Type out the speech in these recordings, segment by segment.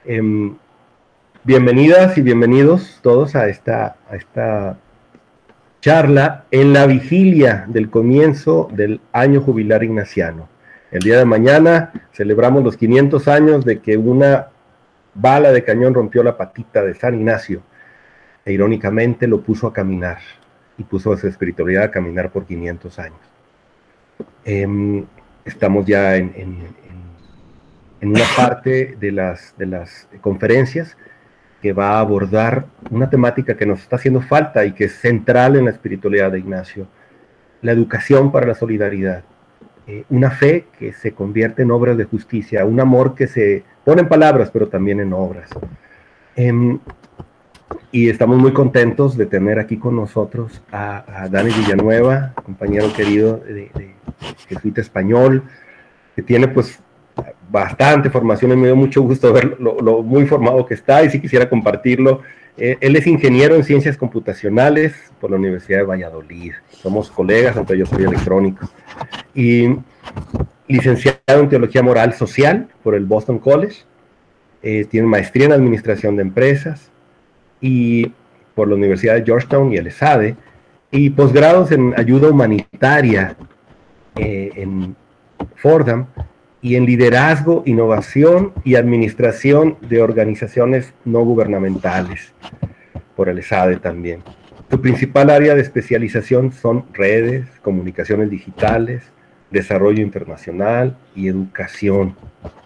Em, Bienvenidas y bienvenidos todos a esta charla en la vigilia del comienzo del año jubilar ignaciano. El día de mañana celebramos los 500 años de que una bala de cañón rompió la patita de San Ignacio e irónicamente lo puso a caminar y puso a su espiritualidad a caminar por 500 años. Estamos ya en una parte de las conferencias que va a abordar una temática que nos está haciendo falta y que es central en la espiritualidad de Ignacio: la educación para la solidaridad. Una fe que se convierte en obras de justicia, un amor que se pone en palabras, pero también en obras. Y estamos muy contentos de tener aquí con nosotros a Dani Villanueva, compañero querido de jesuita español, que tiene pues bastante formación y me dio mucho gusto ver lo muy formado que está y si quisiera compartirlo. Él es ingeniero en ciencias computacionales por la Universidad de Valladolid. Somos colegas, aunque yo soy electrónico. Y licenciado en Teología Moral Social por el Boston College. Tiene maestría en Administración de Empresas y por la Universidad de Georgetown y el ESADE. Y posgrados en Ayuda Humanitaria en Fordham y en liderazgo, innovación y administración de organizaciones no gubernamentales, por el ESADE también. Su principal área de especialización son redes, comunicaciones digitales, desarrollo internacional y educación.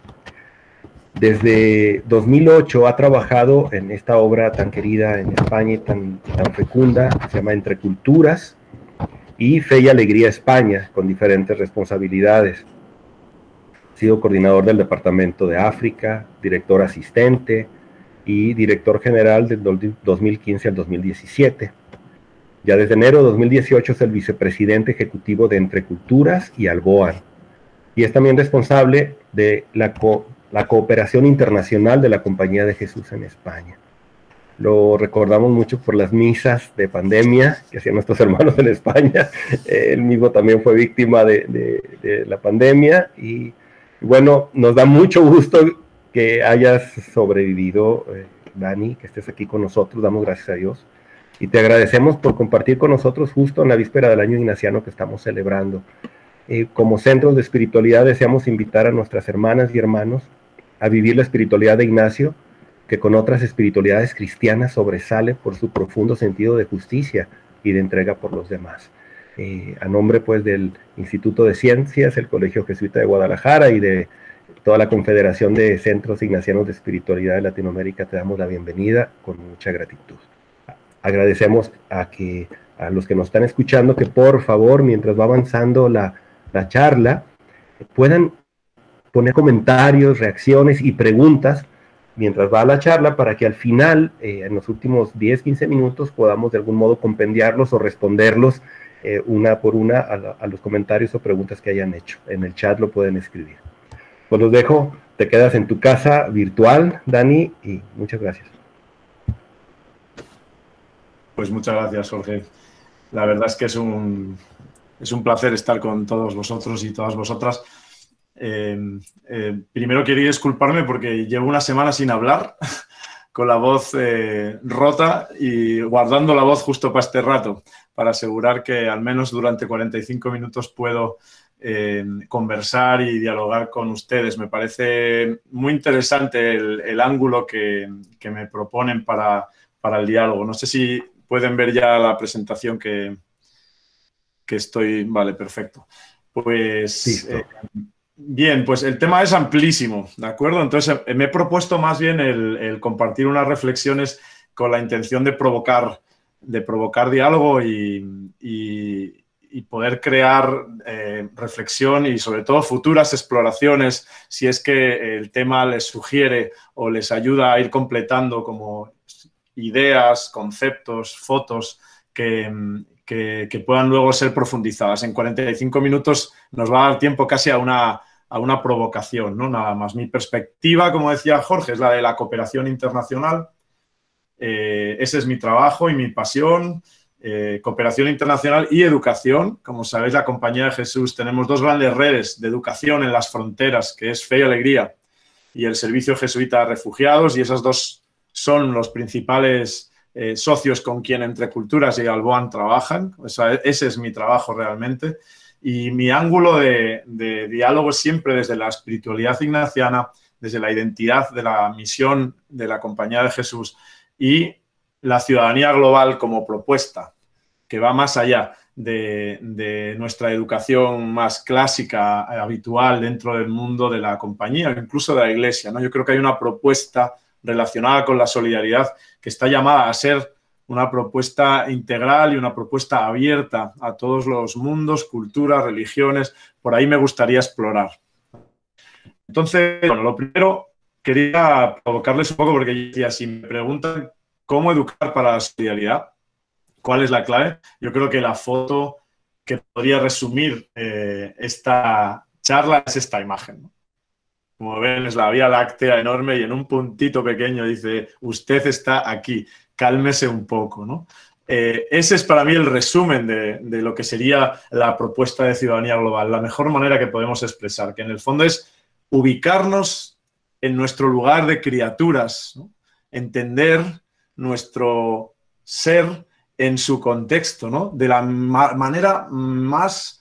Desde 2008 ha trabajado en esta obra tan querida en España y tan fecunda, que se llama Entre Culturas, y Fe y Alegría España, con diferentes responsabilidades. Ha sido coordinador del Departamento de África, director asistente y director general del 2015 al 2017. Ya desde enero de 2018 es el vicepresidente ejecutivo de Entre Culturas y Alboan. Y es también responsable de la cooperación internacional de la Compañía de Jesús en España. Lo recordamos mucho por las misas de pandemia que hacían nuestros hermanos en España. Él mismo también fue víctima de la pandemia y bueno, nos da mucho gusto que hayas sobrevivido, Dani, que estés aquí con nosotros. Damos gracias a Dios y te agradecemos por compartir con nosotros justo en la víspera del año ignaciano que estamos celebrando. Como centros de espiritualidad deseamos invitar a nuestras hermanas y hermanos a vivir la espiritualidad de Ignacio, que con otras espiritualidades cristianas sobresale por su profundo sentido de justicia y de entrega por los demás. A nombre pues del Instituto de Ciencias, el Colegio Jesuita de Guadalajara y de toda la Confederación de Centros Ignacianos de Espiritualidad de Latinoamérica, te damos la bienvenida con mucha gratitud. Agradecemos a los que nos están escuchando que por favor, mientras va avanzando la charla, puedan poner comentarios, reacciones y preguntas mientras va la charla para que al final, en los últimos 10-15 minutos, podamos de algún modo compendiarlos o responderlos una por una a los comentarios o preguntas que hayan hecho. En el chat lo pueden escribir. Pues los dejo, te quedas en tu casa virtual, Dani, y muchas gracias. Pues muchas gracias, Jorge. La verdad es que es un placer estar con todos vosotros y todas vosotras. Primero quería disculparme porque llevo una semana sin hablar, con la voz rota y guardando la voz justo para este rato, para asegurar que al menos durante 45 minutos puedo conversar y dialogar con ustedes. Me parece muy interesante el ángulo que me proponen para el diálogo. No sé si pueden ver ya la presentación que estoy... Vale, perfecto. Pues... bien, pues el tema es amplísimo, ¿de acuerdo? Entonces me he propuesto más bien el compartir unas reflexiones con la intención de provocar diálogo y poder crear reflexión y sobre todo futuras exploraciones, si es que el tema les sugiere o les ayuda a ir completando como ideas, conceptos, fotos que puedan luego ser profundizadas. En 45 minutos nos va a dar tiempo casi a una provocación, ¿no? Nada más. Mi perspectiva, como decía Jorge, es la de la cooperación internacional. Ese es mi trabajo y mi pasión. Cooperación internacional y educación. Como sabéis, la Compañía de Jesús tenemos dos grandes redes de educación en las fronteras, que es Fe y Alegría, y el Servicio Jesuita de Refugiados, y esos dos son los principales socios con quien Entre Culturas y Galboan trabajan. O sea, ese es mi trabajo realmente. Y mi ángulo de diálogo es siempre desde la espiritualidad ignaciana, desde la identidad de la misión de la Compañía de Jesús y la ciudadanía global como propuesta, que va más allá de nuestra educación más clásica, habitual dentro del mundo de la compañía, incluso de la Iglesia, ¿no? Yo creo que hay una propuesta relacionada con la solidaridad que está llamada a ser una propuesta integral y una propuesta abierta a todos los mundos, culturas, religiones. Por ahí me gustaría explorar. Entonces, bueno, lo primero, quería provocarles un poco porque decía, si me preguntan cómo educar para la solidaridad, ¿cuál es la clave? Yo creo que la foto que podría resumir esta charla es esta imagen, ¿no? Como ven, es la Vía Láctea enorme y en un puntito pequeño dice, usted está aquí, cálmese un poco, ¿no? Ese es para mí el resumen de lo que sería la propuesta de ciudadanía global, la mejor manera que podemos expresar, que en el fondo es ubicarnos en nuestro lugar de criaturas, ¿no? Entender nuestro ser en su contexto, ¿no? De la manera más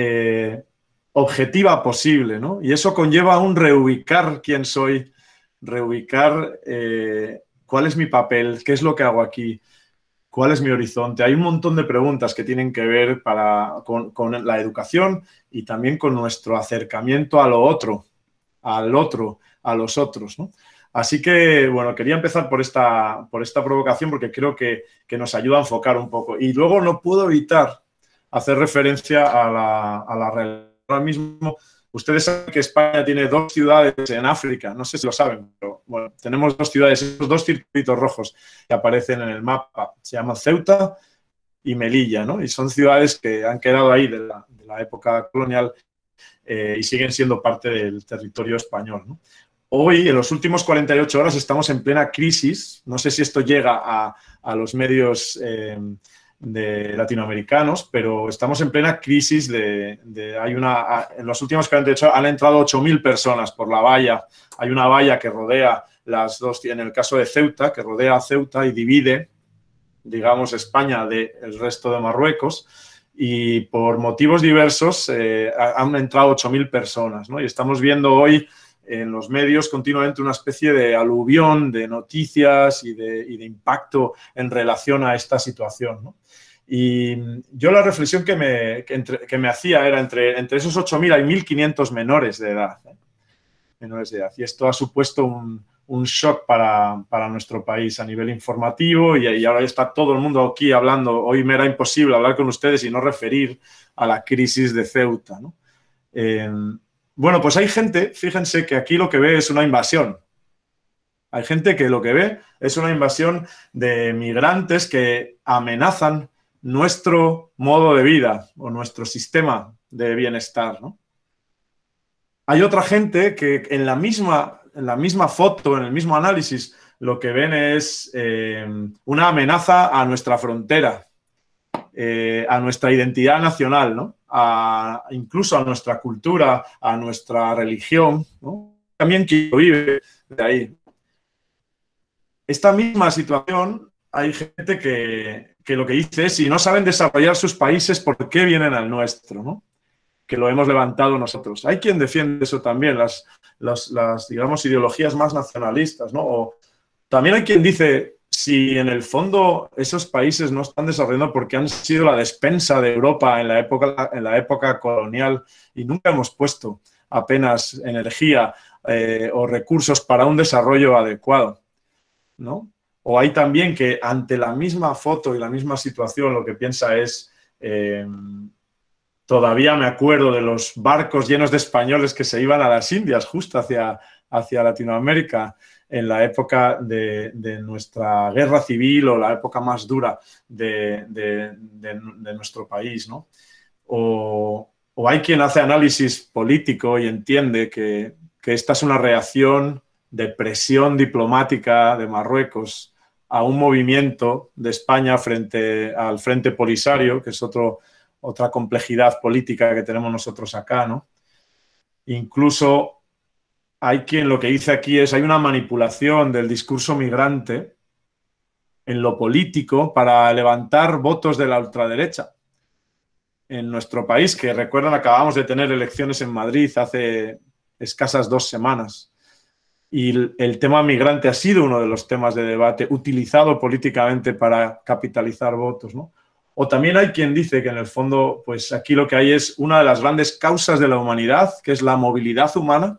objetiva posible, ¿no? Y eso conlleva un reubicar quién soy, reubicar cuál es mi papel, qué es lo que hago aquí, cuál es mi horizonte. Hay un montón de preguntas que tienen que ver con la educación y también con nuestro acercamiento a lo otro, al otro, a los otros, ¿no? Así que, bueno, quería empezar por esta provocación porque creo que nos ayuda a enfocar un poco. Y luego no puedo evitar hacer referencia a la realidad. Ahora mismo, ustedes saben que España tiene 2 ciudades en África, no sé si lo saben, pero bueno, tenemos 2 ciudades, esos 2 circuitos rojos que aparecen en el mapa, se llaman Ceuta y Melilla, ¿no? Y son ciudades que han quedado ahí de la época colonial y siguen siendo parte del territorio español, ¿no? Hoy, en los últimos 48 horas, estamos en plena crisis. No sé si esto llega a los medios latinoamericanos, pero estamos en plena crisis en los últimos 48 horas han entrado 8.000 personas por la valla. Hay una valla que rodea las dos, en el caso de Ceuta, que rodea a Ceuta y divide, digamos, España del resto de Marruecos. Y por motivos diversos han entrado 8.000 personas, ¿no? Y estamos viendo hoy en los medios continuamente una especie de aluvión de noticias y de impacto en relación a esta situación, ¿no? Y yo la reflexión que me hacía era entre esos 8.000 hay 1.500 menores de edad, menores de edad. Y esto ha supuesto un shock para nuestro país a nivel informativo y ahora está todo el mundo aquí hablando. Hoy me era imposible hablar con ustedes y no referir a la crisis de Ceuta, ¿no? Bueno, pues hay gente, fíjense que aquí lo que ve es una invasión. Hay gente que lo que ve es una invasión de migrantes que amenazan nuestro modo de vida o nuestro sistema de bienestar, ¿no? Hay otra gente que en la misma foto, en el mismo análisis, lo que ven es una amenaza a nuestra frontera, a nuestra identidad nacional, ¿no? Incluso a nuestra cultura, a nuestra religión, ¿no? También quien vive de ahí. Esta misma situación, hay gente que lo que dice es, si no saben desarrollar sus países, ¿por qué vienen al nuestro, ¿no? Que lo hemos levantado nosotros. Hay quien defiende eso también, las digamos, ideologías más nacionalistas, ¿no? O también hay quien dice, si en el fondo esos países no están desarrollando porque han sido la despensa de Europa en la época colonial y nunca hemos puesto apenas energía o recursos para un desarrollo adecuado, ¿no? O hay también que ante la misma foto y la misma situación lo que piensa es... Todavía me acuerdo de los barcos llenos de españoles que se iban a las Indias, justo hacia Latinoamérica, en la época de nuestra guerra civil o la época más dura de nuestro país, ¿no? O hay quien hace análisis político y entiende que esta es una reacción de presión diplomática de Marruecos a un movimiento de España frente al Frente Polisario, que es otra complejidad política que tenemos nosotros acá, ¿no? Incluso hay quien lo que dice aquí es, hay una manipulación del discurso migrante en lo político para levantar votos de la ultraderecha en nuestro país, que recuerdan, acabamos de tener elecciones en Madrid hace escasas 2 semanas. Y el tema migrante ha sido uno de los temas de debate utilizado políticamente para capitalizar votos, ¿no? O también hay quien dice que en el fondo, pues aquí lo que hay es una de las grandes causas de la humanidad, que es la movilidad humana,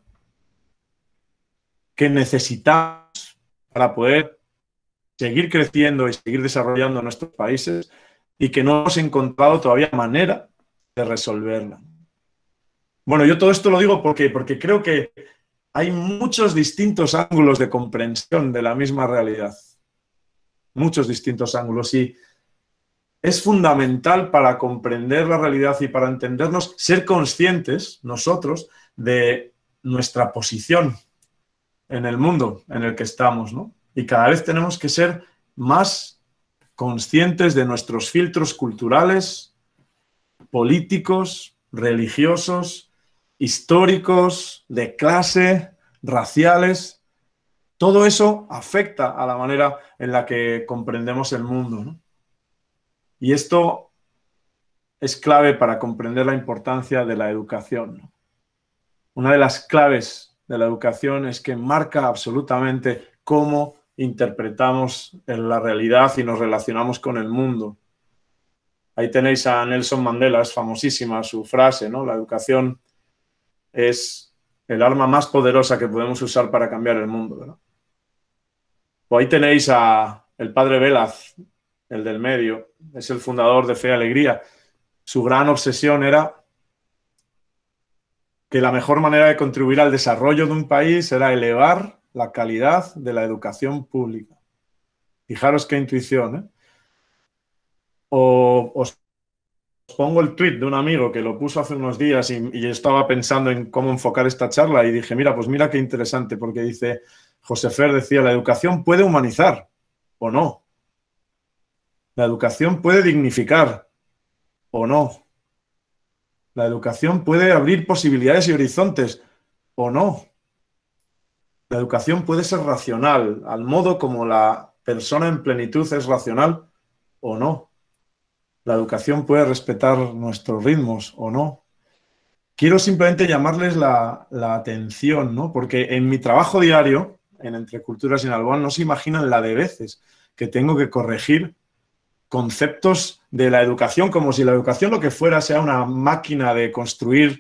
que necesitamos para poder seguir creciendo y seguir desarrollando nuestros países y que no hemos encontrado todavía manera de resolverla. Bueno, yo todo esto lo digo porque creo que hay muchos distintos ángulos de comprensión de la misma realidad. Muchos distintos ángulos. Y es fundamental para comprender la realidad y para entendernos, ser conscientes nosotros de nuestra posición en el mundo en el que estamos, ¿no? Y cada vez tenemos que ser más conscientes de nuestros filtros culturales, políticos, religiosos, históricos, de clase, raciales. Todo eso afecta a la manera en la que comprendemos el mundo, ¿no? Y esto es clave para comprender la importancia de la educación, ¿no? Una de las claves de la educación es que marca absolutamente cómo interpretamos la realidad y nos relacionamos con el mundo. Ahí tenéis a Nelson Mandela, es famosísima su frase, ¿no? La educación es el arma más poderosa que podemos usar para cambiar el mundo, ¿verdad? O ahí tenéis a el padre Velaz, el del medio, es el fundador de Fe y Alegría. Su gran obsesión era que la mejor manera de contribuir al desarrollo de un país era elevar la calidad de la educación pública. Fijaros qué intuición, ¿eh? Os pongo el tuit de un amigo que lo puso hace unos días y yo estaba pensando en cómo enfocar esta charla y dije, mira, pues mira qué interesante, porque dice, José Fer decía, la educación puede humanizar o no. La educación puede dignificar o no. La educación puede abrir posibilidades y horizontes o no. La educación puede ser racional, al modo como la persona en plenitud es racional o no. La educación puede respetar nuestros ritmos o no. Quiero simplemente llamarles la atención, ¿no? Porque en mi trabajo diario, en Entre Culturas y en Alboan, no se imaginan la de veces que tengo que corregir conceptos de la educación, como si la educación lo que fuera sea una máquina de construir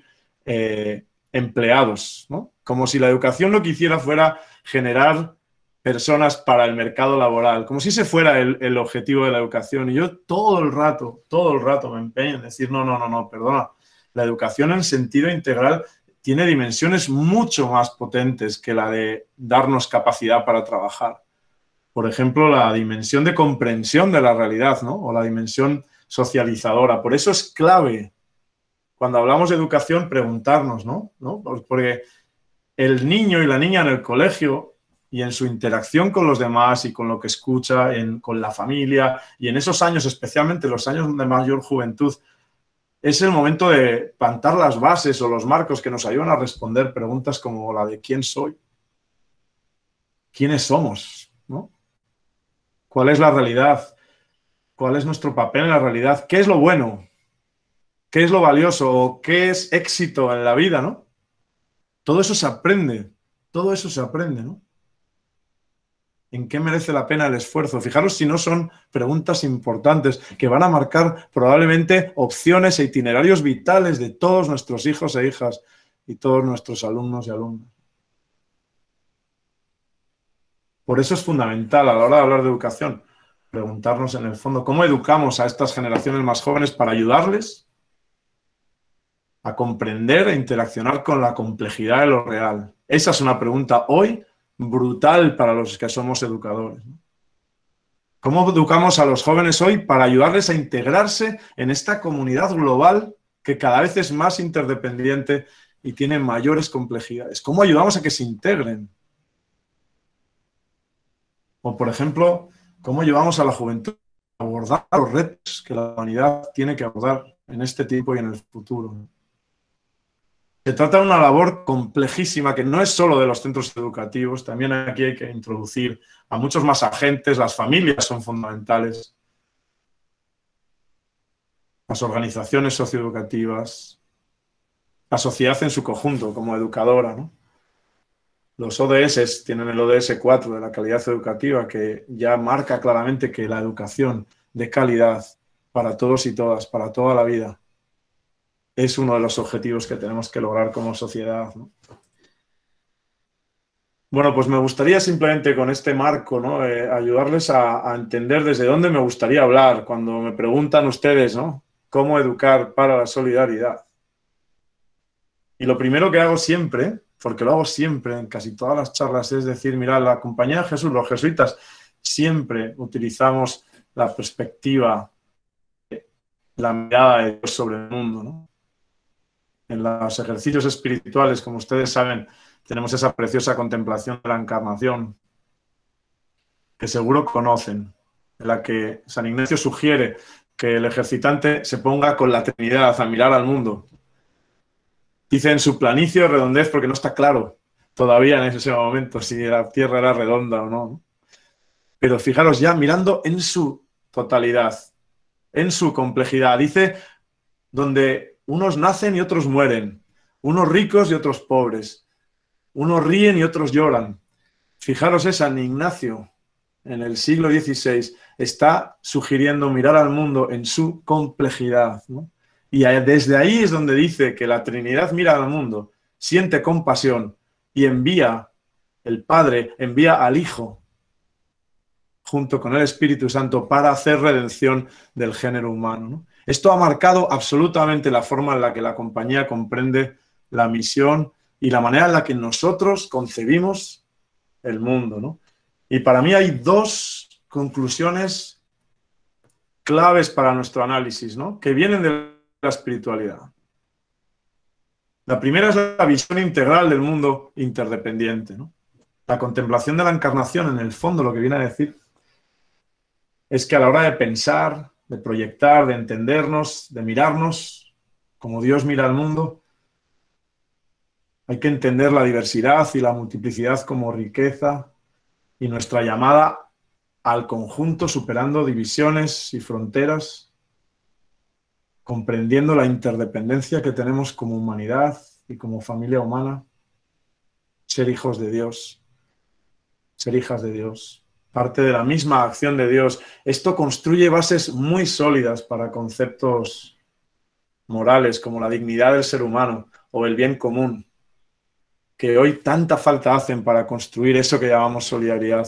empleados, ¿no? Como si la educación lo que hiciera fuera generar personas para el mercado laboral, como si ese fuera el objetivo de la educación. Y yo todo el rato me empeño en decir, no, perdona, la educación en sentido integral tiene dimensiones mucho más potentes que la de darnos capacidad para trabajar. Por ejemplo, la dimensión de comprensión de la realidad, ¿no? O la dimensión socializadora. Por eso es clave, cuando hablamos de educación, preguntarnos, ¿no? Porque el niño y la niña en el colegio y en su interacción con los demás y con lo que escucha, con la familia, y en esos años, especialmente los años de mayor juventud, es el momento de plantar las bases o los marcos que nos ayudan a responder preguntas como la de ¿quién soy? ¿Quiénes somos? ¿No? ¿Cuál es la realidad? ¿Cuál es nuestro papel en la realidad? ¿Qué es lo bueno? ¿Qué es lo valioso? ¿Qué es éxito en la vida, ¿no? Todo eso se aprende, ¿no? ¿En qué merece la pena el esfuerzo? Fijaros si no son preguntas importantes que van a marcar probablemente opciones e itinerarios vitales de todos nuestros hijos e hijas y todos nuestros alumnos y alumnas. Por eso es fundamental a la hora de hablar de educación preguntarnos en el fondo cómo educamos a estas generaciones más jóvenes para ayudarles a comprender e interaccionar con la complejidad de lo real. Esa es una pregunta hoy brutal para los que somos educadores. ¿Cómo educamos a los jóvenes hoy para ayudarles a integrarse en esta comunidad global que cada vez es más interdependiente y tiene mayores complejidades? ¿Cómo ayudamos a que se integren? O, por ejemplo, ¿cómo llevamos a la juventud a abordar los retos que la humanidad tiene que abordar en este tiempo y en el futuro? Se trata de una labor complejísima que no es solo de los centros educativos, también aquí hay que introducir a muchos más agentes, las familias son fundamentales, las organizaciones socioeducativas, la sociedad en su conjunto como educadora, ¿no? Los ODS tienen el ODS 4 de la calidad educativa que ya marca claramente que la educación de calidad para todos y todas, para toda la vida, es uno de los objetivos que tenemos que lograr como sociedad, ¿no? Bueno, pues me gustaría simplemente con este marco, ¿no? Ayudarles a entender desde dónde me gustaría hablar cuando me preguntan ustedes, ¿no? ¿Cómo educar para la solidaridad? Y lo primero que hago siempre, porque lo hago siempre en casi todas las charlas, es decir, mira, la Compañía de Jesús, los jesuitas, siempre utilizamos la perspectiva, la mirada de Dios sobre el mundo, ¿no? En los ejercicios espirituales, como ustedes saben, tenemos esa preciosa contemplación de la encarnación, que seguro conocen, en la que San Ignacio sugiere que el ejercitante se ponga con la Trinidad a mirar al mundo. Dice en su planicie o redondez, porque no está claro todavía en ese momento si la Tierra era redonda o no. Pero fijaros ya mirando en su totalidad, en su complejidad. Dice donde unos nacen y otros mueren, unos ricos y otros pobres, unos ríen y otros lloran. Fijaros, San Ignacio, en el siglo XVI, está sugiriendo mirar al mundo en su complejidad, ¿no? Y desde ahí es donde dice que la Trinidad mira al mundo, siente compasión y envía, el Padre envía al Hijo junto con el Espíritu Santo para hacer redención del género humano, ¿no? Esto ha marcado absolutamente la forma en la que la compañía comprende la misión y la manera en la que nosotros concebimos el mundo, ¿no? Y para mí hay dos conclusiones claves para nuestro análisis, ¿no? Que vienen de la espiritualidad. La primera es la visión integral del mundo interdependiente, ¿no? La contemplación de la encarnación, en el fondo, lo que viene a decir es que a la hora de pensar, de proyectar, de entendernos, de mirarnos como Dios mira al mundo, hay que entender la diversidad y la multiplicidad como riqueza y nuestra llamada al conjunto superando divisiones y fronteras, comprendiendo la interdependencia que tenemos como humanidad y como familia humana, ser hijos de Dios, ser hijas de Dios, parte de la misma acción de Dios. Esto construye bases muy sólidas para conceptos morales como la dignidad del ser humano o el bien común, que hoy tanta falta hacen para construir eso que llamamos solidaridad.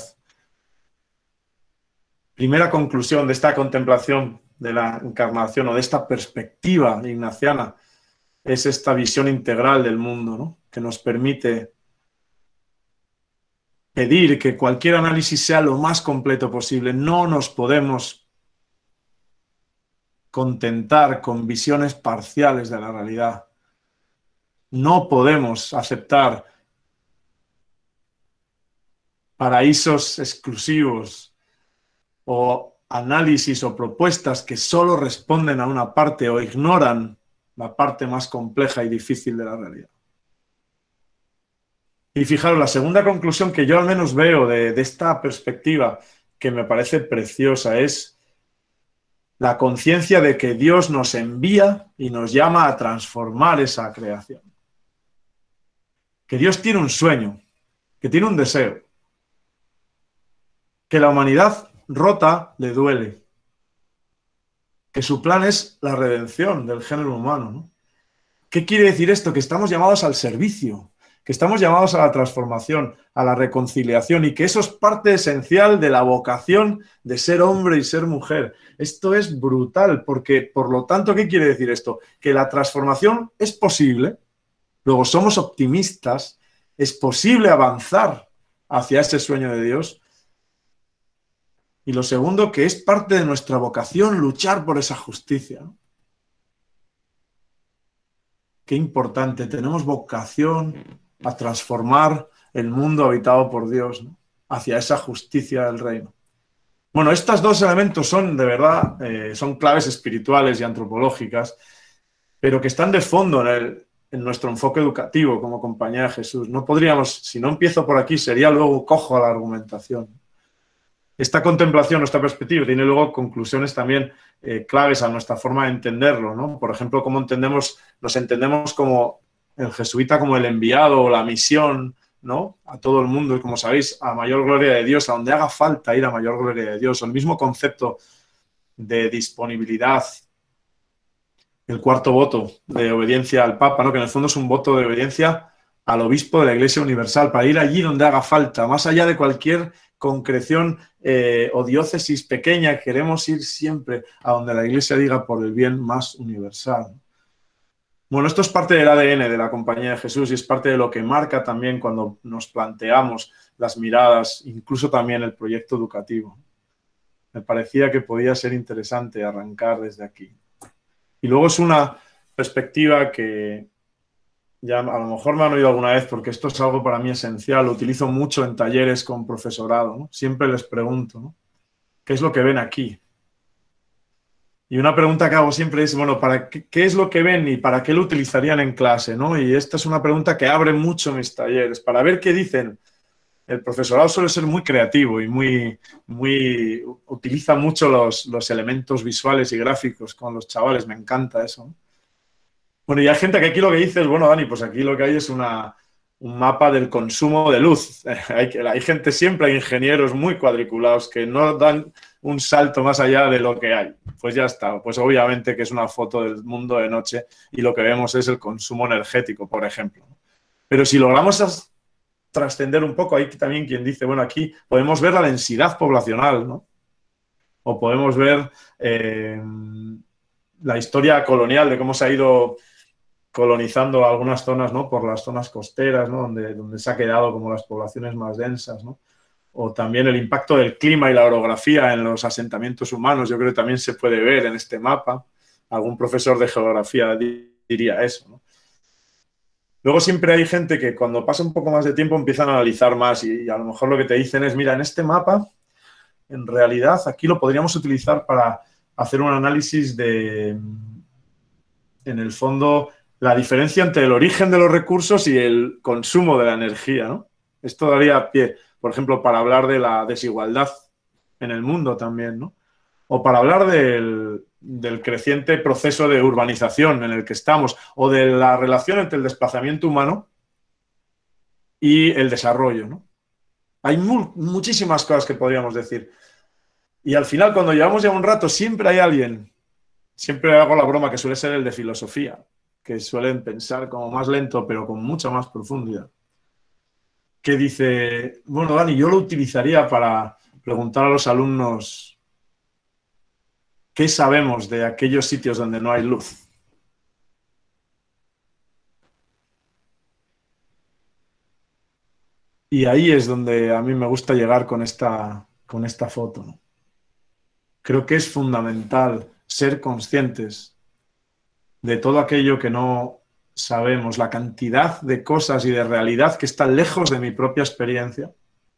Primera conclusión de esta contemplación de la encarnación o de esta perspectiva ignaciana es esta visión integral del mundo, ¿no? Que nos permite pedir que cualquier análisis sea lo más completo posible. No nos podemos contentar con visiones parciales de la realidad. No podemos aceptar paraísos exclusivos o análisis o propuestas que solo responden a una parte o ignoran la parte más compleja y difícil de la realidad. Y fijaros, la segunda conclusión que yo al menos veo de esta perspectiva, que me parece preciosa, es la conciencia de que Dios nos envía y nos llama a transformar esa creación. Que Dios tiene un sueño, que tiene un deseo, que la humanidad rota le duele, que su plan es la redención del género humano, ¿no? ¿Qué quiere decir esto? Que estamos llamados al servicio, que estamos llamados a la transformación, a la reconciliación y que eso es parte esencial de la vocación de ser hombre y ser mujer. Esto es brutal porque, por lo tanto, ¿qué quiere decir esto? Que la transformación es posible, luego somos optimistas, es posible avanzar hacia ese sueño de Dios. Y lo segundo, que es parte de nuestra vocación luchar por esa justicia, ¿no? Qué importante, tenemos vocación a transformar el mundo habitado por Dios, ¿no? Hacia esa justicia del reino. Bueno, estos dos elementos son, de verdad, son claves espirituales y antropológicas, pero que están de fondo en nuestro enfoque educativo como Compañía de Jesús. No podríamos, si no empiezo por aquí, sería luego cojo a la argumentación. Esta contemplación, nuestra perspectiva, tiene luego conclusiones también claves a nuestra forma de entenderlo, ¿no? Por ejemplo, cómo nos entendemos como el jesuita, como el enviado o la misión, ¿no? A todo el mundo, y como sabéis, a mayor gloria de Dios, a donde haga falta ir a mayor gloria de Dios. El mismo concepto de disponibilidad, el cuarto voto de obediencia al Papa, ¿no? Que en el fondo es un voto de obediencia al obispo de la Iglesia Universal, para ir allí donde haga falta, más allá de cualquier concreción o diócesis pequeña, queremos ir siempre a donde la Iglesia diga por el bien más universal. Bueno, esto es parte del ADN de la Compañía de Jesús y es parte de lo que marca también cuando nos planteamos las miradas, incluso también el proyecto educativo. Me parecía que podía ser interesante arrancar desde aquí. Y luego es una perspectiva que ya a lo mejor me han oído alguna vez, porque esto es algo para mí esencial, lo utilizo mucho en talleres con profesorado, ¿no? Siempre les pregunto, ¿no? ¿Qué es lo que ven aquí? Y una pregunta que hago siempre es, bueno, ¿qué es lo que ven y para qué lo utilizarían en clase, ¿no? Y esta es una pregunta que abre mucho mis talleres, para ver qué dicen. El profesorado suele ser muy creativo y utiliza mucho los elementos visuales y gráficos con los chavales, me encanta eso, ¿no? Bueno, y hay gente que aquí lo que dice es, bueno, Dani, pues aquí lo que hay es un mapa del consumo de luz. Hay gente siempre, hay ingenieros muy cuadriculados que no dan un salto más allá de lo que hay. Pues ya está. Pues obviamente que es una foto del mundo de noche y lo que vemos es el consumo energético, por ejemplo. Pero si logramos trascender un poco, hay también quien dice, bueno, aquí podemos ver la densidad poblacional, ¿no? O podemos ver la historia colonial de cómo se ha ido colonizando algunas zonas, ¿no? Por las zonas costeras, ¿no? Donde se ha quedado como las poblaciones más densas, ¿no? O también el impacto del clima y la orografía en los asentamientos humanos, yo creo que también se puede ver en este mapa. Algún profesor de geografía diría eso, ¿no? Luego siempre hay gente que cuando pasa un poco más de tiempo empiezan a analizar más y a lo mejor lo que te dicen es, mira, en este mapa, en realidad aquí lo podríamos utilizar para hacer un análisis de, en el fondo, la diferencia entre el origen de los recursos y el consumo de la energía, ¿no? Esto daría pie, por ejemplo, para hablar de la desigualdad en el mundo también, ¿no? O para hablar del creciente proceso de urbanización en el que estamos, o de la relación entre el desplazamiento humano y el desarrollo, ¿no? Hay muchísimas cosas que podríamos decir. Y al final, cuando llevamos ya un rato, siempre hay alguien, siempre hago la broma que suele ser el de filosofía, que suelen pensar como más lento, pero con mucha más profundidad, que dice, bueno, Dani, yo lo utilizaría para preguntar a los alumnos qué sabemos de aquellos sitios donde no hay luz. Y ahí es donde a mí me gusta llegar con esta foto, ¿no? Creo que es fundamental ser conscientes de todo aquello que no sabemos, la cantidad de cosas y de realidad que están lejos de mi propia experiencia.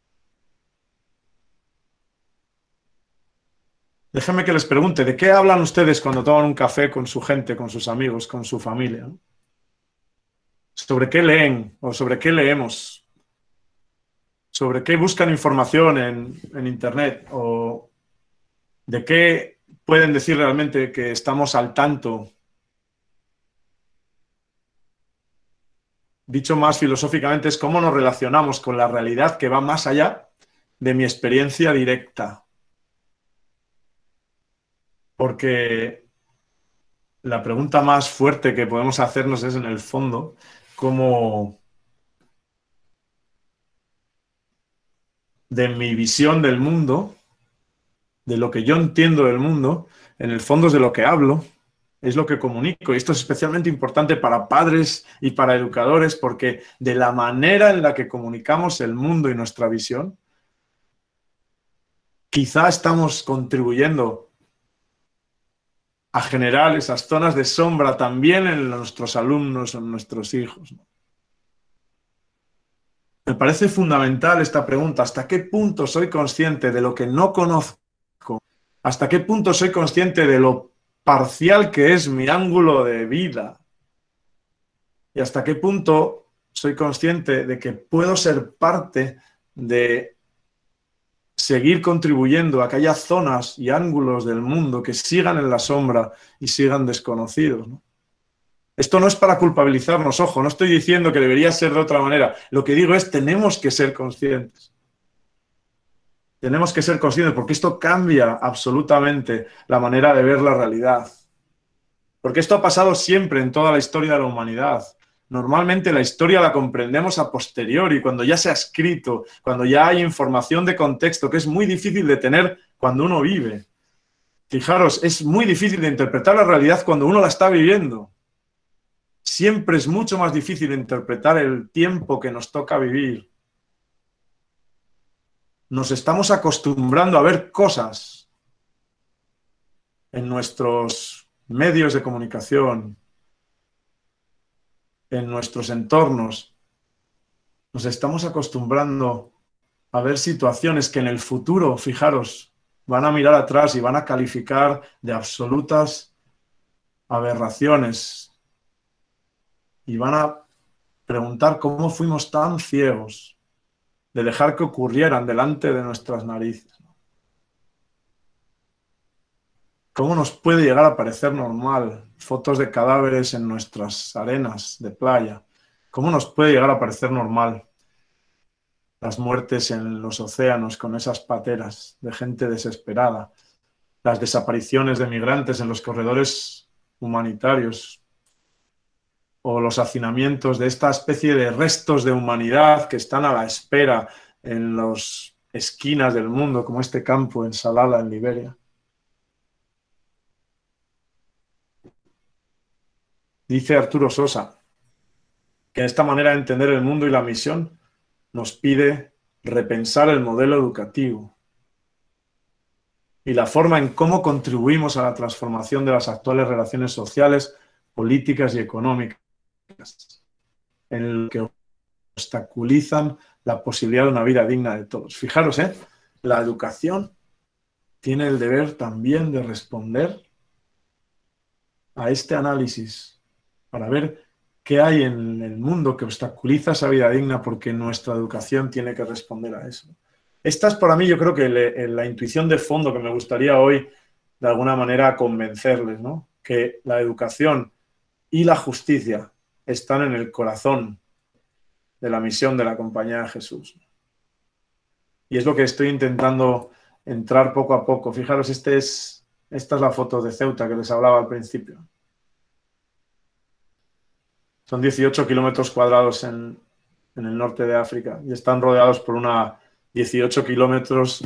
Déjenme que les pregunte, ¿de qué hablan ustedes cuando toman un café con su gente, con sus amigos, con su familia, ¿no? ¿Sobre qué leen o sobre qué leemos? ¿Sobre qué buscan información en Internet? ¿O de qué pueden decir realmente que estamos al tanto? Dicho más filosóficamente, es cómo nos relacionamos con la realidad que va más allá de mi experiencia directa. Porque la pregunta más fuerte que podemos hacernos es, en el fondo, cómo de mi visión del mundo, de lo que yo entiendo del mundo, en el fondo es de lo que hablo, es lo que comunico. Y esto es especialmente importante para padres y para educadores, porque de la manera en la que comunicamos el mundo y nuestra visión, quizá estamos contribuyendo a generar esas zonas de sombra también en nuestros alumnos, en nuestros hijos. Me parece fundamental esta pregunta. ¿Hasta qué punto soy consciente de lo que no conozco? ¿Hasta qué punto soy consciente de lo parcial que es mi ángulo de vida? y hasta qué punto soy consciente de que puedo ser parte de seguir contribuyendo a que haya zonas y ángulos del mundo que sigan en la sombra y sigan desconocidos, ¿no? Esto no es para culpabilizarnos, ojo, no estoy diciendo que debería ser de otra manera. Lo que digo es, tenemos que ser conscientes. Tenemos que ser conscientes porque esto cambia absolutamente la manera de ver la realidad. Porque esto ha pasado siempre en toda la historia de la humanidad. Normalmente la historia la comprendemos a posteriori, cuando ya se ha escrito, cuando ya hay información de contexto, que es muy difícil de tener cuando uno vive. Fijaros, es muy difícil de interpretar la realidad cuando uno la está viviendo. Siempre es mucho más difícil interpretar el tiempo que nos toca vivir. Nos estamos acostumbrando a ver cosas en nuestros medios de comunicación, en nuestros entornos. Nos estamos acostumbrando a ver situaciones que en el futuro, fijaros, van a mirar atrás y van a calificar de absolutas aberraciones. Y van a preguntar cómo fuimos tan ciegos de dejar que ocurrieran delante de nuestras narices. ¿Cómo nos puede llegar a parecer normal fotos de cadáveres en nuestras arenas de playa? ¿Cómo nos puede llegar a parecer normal las muertes en los océanos con esas pateras de gente desesperada? Las desapariciones de migrantes en los corredores humanitarios, o los hacinamientos de esta especie de restos de humanidad que están a la espera en las esquinas del mundo, como este campo en Salalah, en Liberia. Dice Arturo Sosa que esta manera de entender el mundo y la misión nos pide repensar el modelo educativo y la forma en cómo contribuimos a la transformación de las actuales relaciones sociales, políticas y económicas, en lo que obstaculizan la posibilidad de una vida digna de todos. Fijaros, la educación tiene el deber también de responder a este análisis para ver qué hay en el mundo que obstaculiza esa vida digna, porque nuestra educación tiene que responder a eso. Esta es para mí, yo creo que la intuición de fondo que me gustaría hoy de alguna manera convencerles, ¿no? Que la educación y la justicia están en el corazón de la misión de la Compañía de Jesús. Y es lo que estoy intentando entrar poco a poco. Fijaros, esta es la foto de Ceuta que les hablaba al principio. Son 18 kilómetros cuadrados en el norte de África y están rodeados por 8 kilómetros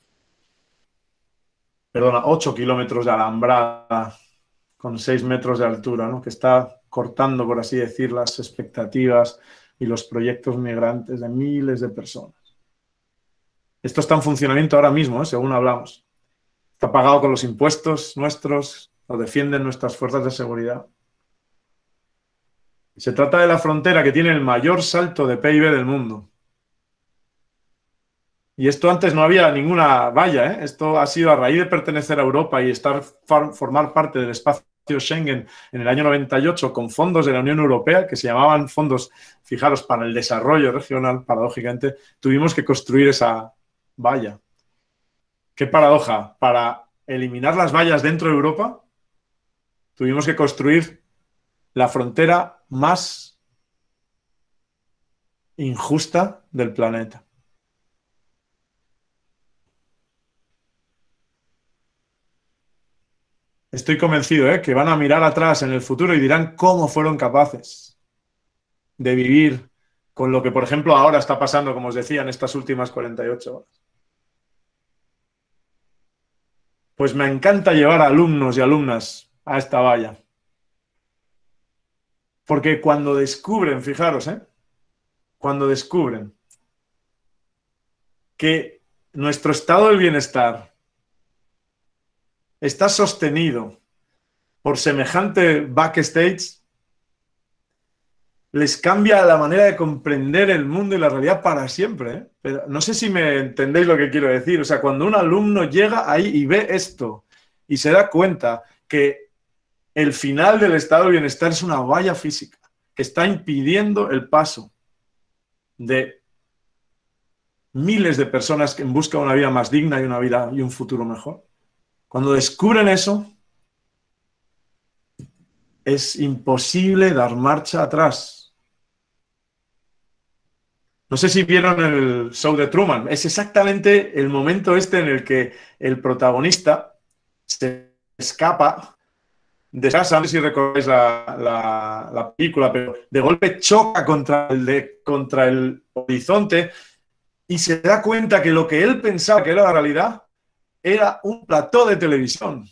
de alambrada con 6 metros de altura, ¿no? Que está cortando, por así decir, las expectativas y los proyectos migrantes de miles de personas. Esto está en funcionamiento ahora mismo, según hablamos. Está pagado con los impuestos nuestros, lo defienden nuestras fuerzas de seguridad. Se trata de la frontera que tiene el mayor salto de PIB del mundo. Y esto antes no había ninguna valla, Esto ha sido a raíz de pertenecer a Europa y formar parte del espacio Schengen en el año 98 con fondos de la Unión Europea que se llamaban fondos, fijaros, para el desarrollo regional. Paradójicamente tuvimos que construir esa valla. ¿Qué paradoja? Para eliminar las vallas dentro de Europa tuvimos que construir la frontera más injusta del planeta. Estoy convencido, que van a mirar atrás en el futuro y dirán cómo fueron capaces de vivir con lo que, por ejemplo, ahora está pasando, como os decía, en estas últimas 48 horas. Pues me encanta llevar a alumnos y alumnas a esta valla. Porque cuando descubren, fijaros, cuando descubren que nuestro estado del bienestar está sostenido por semejante backstage, les cambia la manera de comprender el mundo y la realidad para siempre. Pero no sé si me entendéis lo que quiero decir. O sea, cuando un alumno llega ahí y ve esto y se da cuenta que el final del estado de bienestar es una valla física que está impidiendo el paso de miles de personas que en busca de una vida más digna y una vida y un futuro mejor. Cuando descubren eso, es imposible dar marcha atrás. No sé si vieron el show de Truman. Es exactamente el momento este en el que el protagonista se escapa de casa. No sé si recordáis la película, pero de golpe choca contra el horizonte y se da cuenta que lo que él pensaba que era la realidad era un plató de televisión,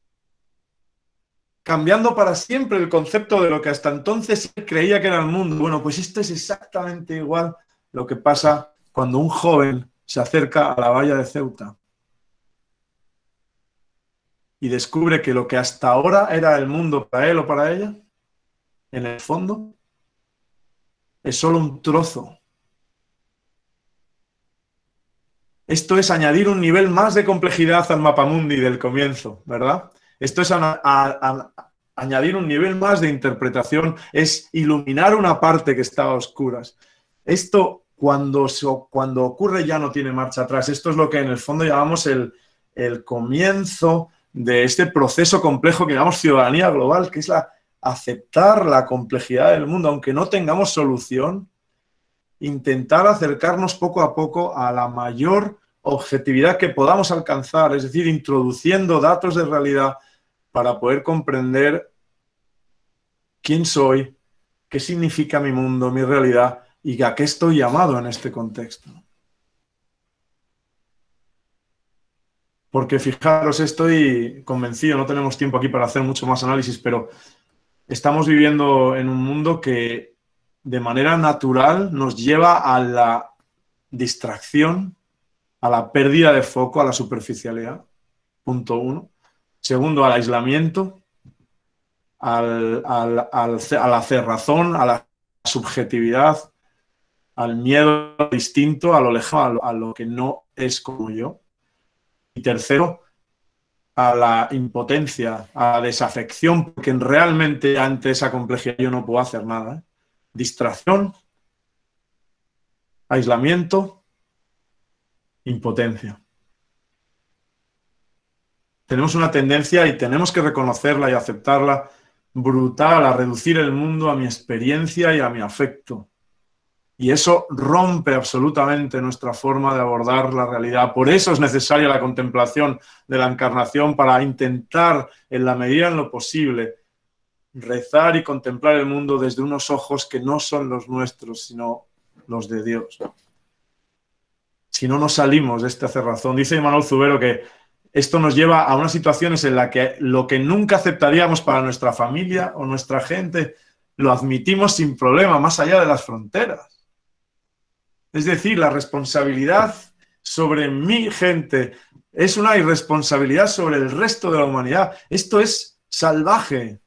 cambiando para siempre el concepto de lo que hasta entonces él creía que era el mundo. Bueno, pues esto es exactamente igual lo que pasa cuando un joven se acerca a la valla de Ceuta y descubre que lo que hasta ahora era el mundo para él o para ella, en el fondo, es solo un trozo. Esto es añadir un nivel más de complejidad al mapamundi del comienzo, ¿verdad? Esto es añadir un nivel más de interpretación, es iluminar una parte que estaba a oscuras. Esto, cuando ocurre, ya no tiene marcha atrás. Esto es lo que en el fondo llamamos el comienzo de este proceso complejo que llamamos ciudadanía global, que es aceptar la complejidad del mundo, aunque no tengamos solución, intentar acercarnos poco a poco a la mayor objetividad que podamos alcanzar, es decir, introduciendo datos de realidad para poder comprender quién soy, qué significa mi mundo, mi realidad y a qué estoy llamado en este contexto. Porque fijaros, estoy convencido, no tenemos tiempo aquí para hacer mucho más análisis, pero estamos viviendo en un mundo que de manera natural nos lleva a la distracción, a la pérdida de foco, a la superficialidad, punto uno. Segundo, al aislamiento, a la cerrazón, a la subjetividad, al miedo distinto, a lo lejano, a lo que no es como yo. Y tercero, a la impotencia, a la desafección, porque realmente ante esa complejidad yo no puedo hacer nada. Distracción, aislamiento, impotencia. Tenemos una tendencia, y tenemos que reconocerla y aceptarla, brutal, a reducir el mundo a mi experiencia y a mi afecto. Y eso rompe absolutamente nuestra forma de abordar la realidad. Por eso es necesaria la contemplación de la encarnación, para intentar, en la medida en lo posible, rezar y contemplar el mundo desde unos ojos que no son los nuestros, sino los de Dios. Si no nos salimos de esta cerrazón. Dice Manuel Zubero que esto nos lleva a unas situaciones en las que lo que nunca aceptaríamos para nuestra familia o nuestra gente, lo admitimos sin problema, más allá de las fronteras. Es decir, la responsabilidad sobre mi gente es una irresponsabilidad sobre el resto de la humanidad. Esto es salvaje.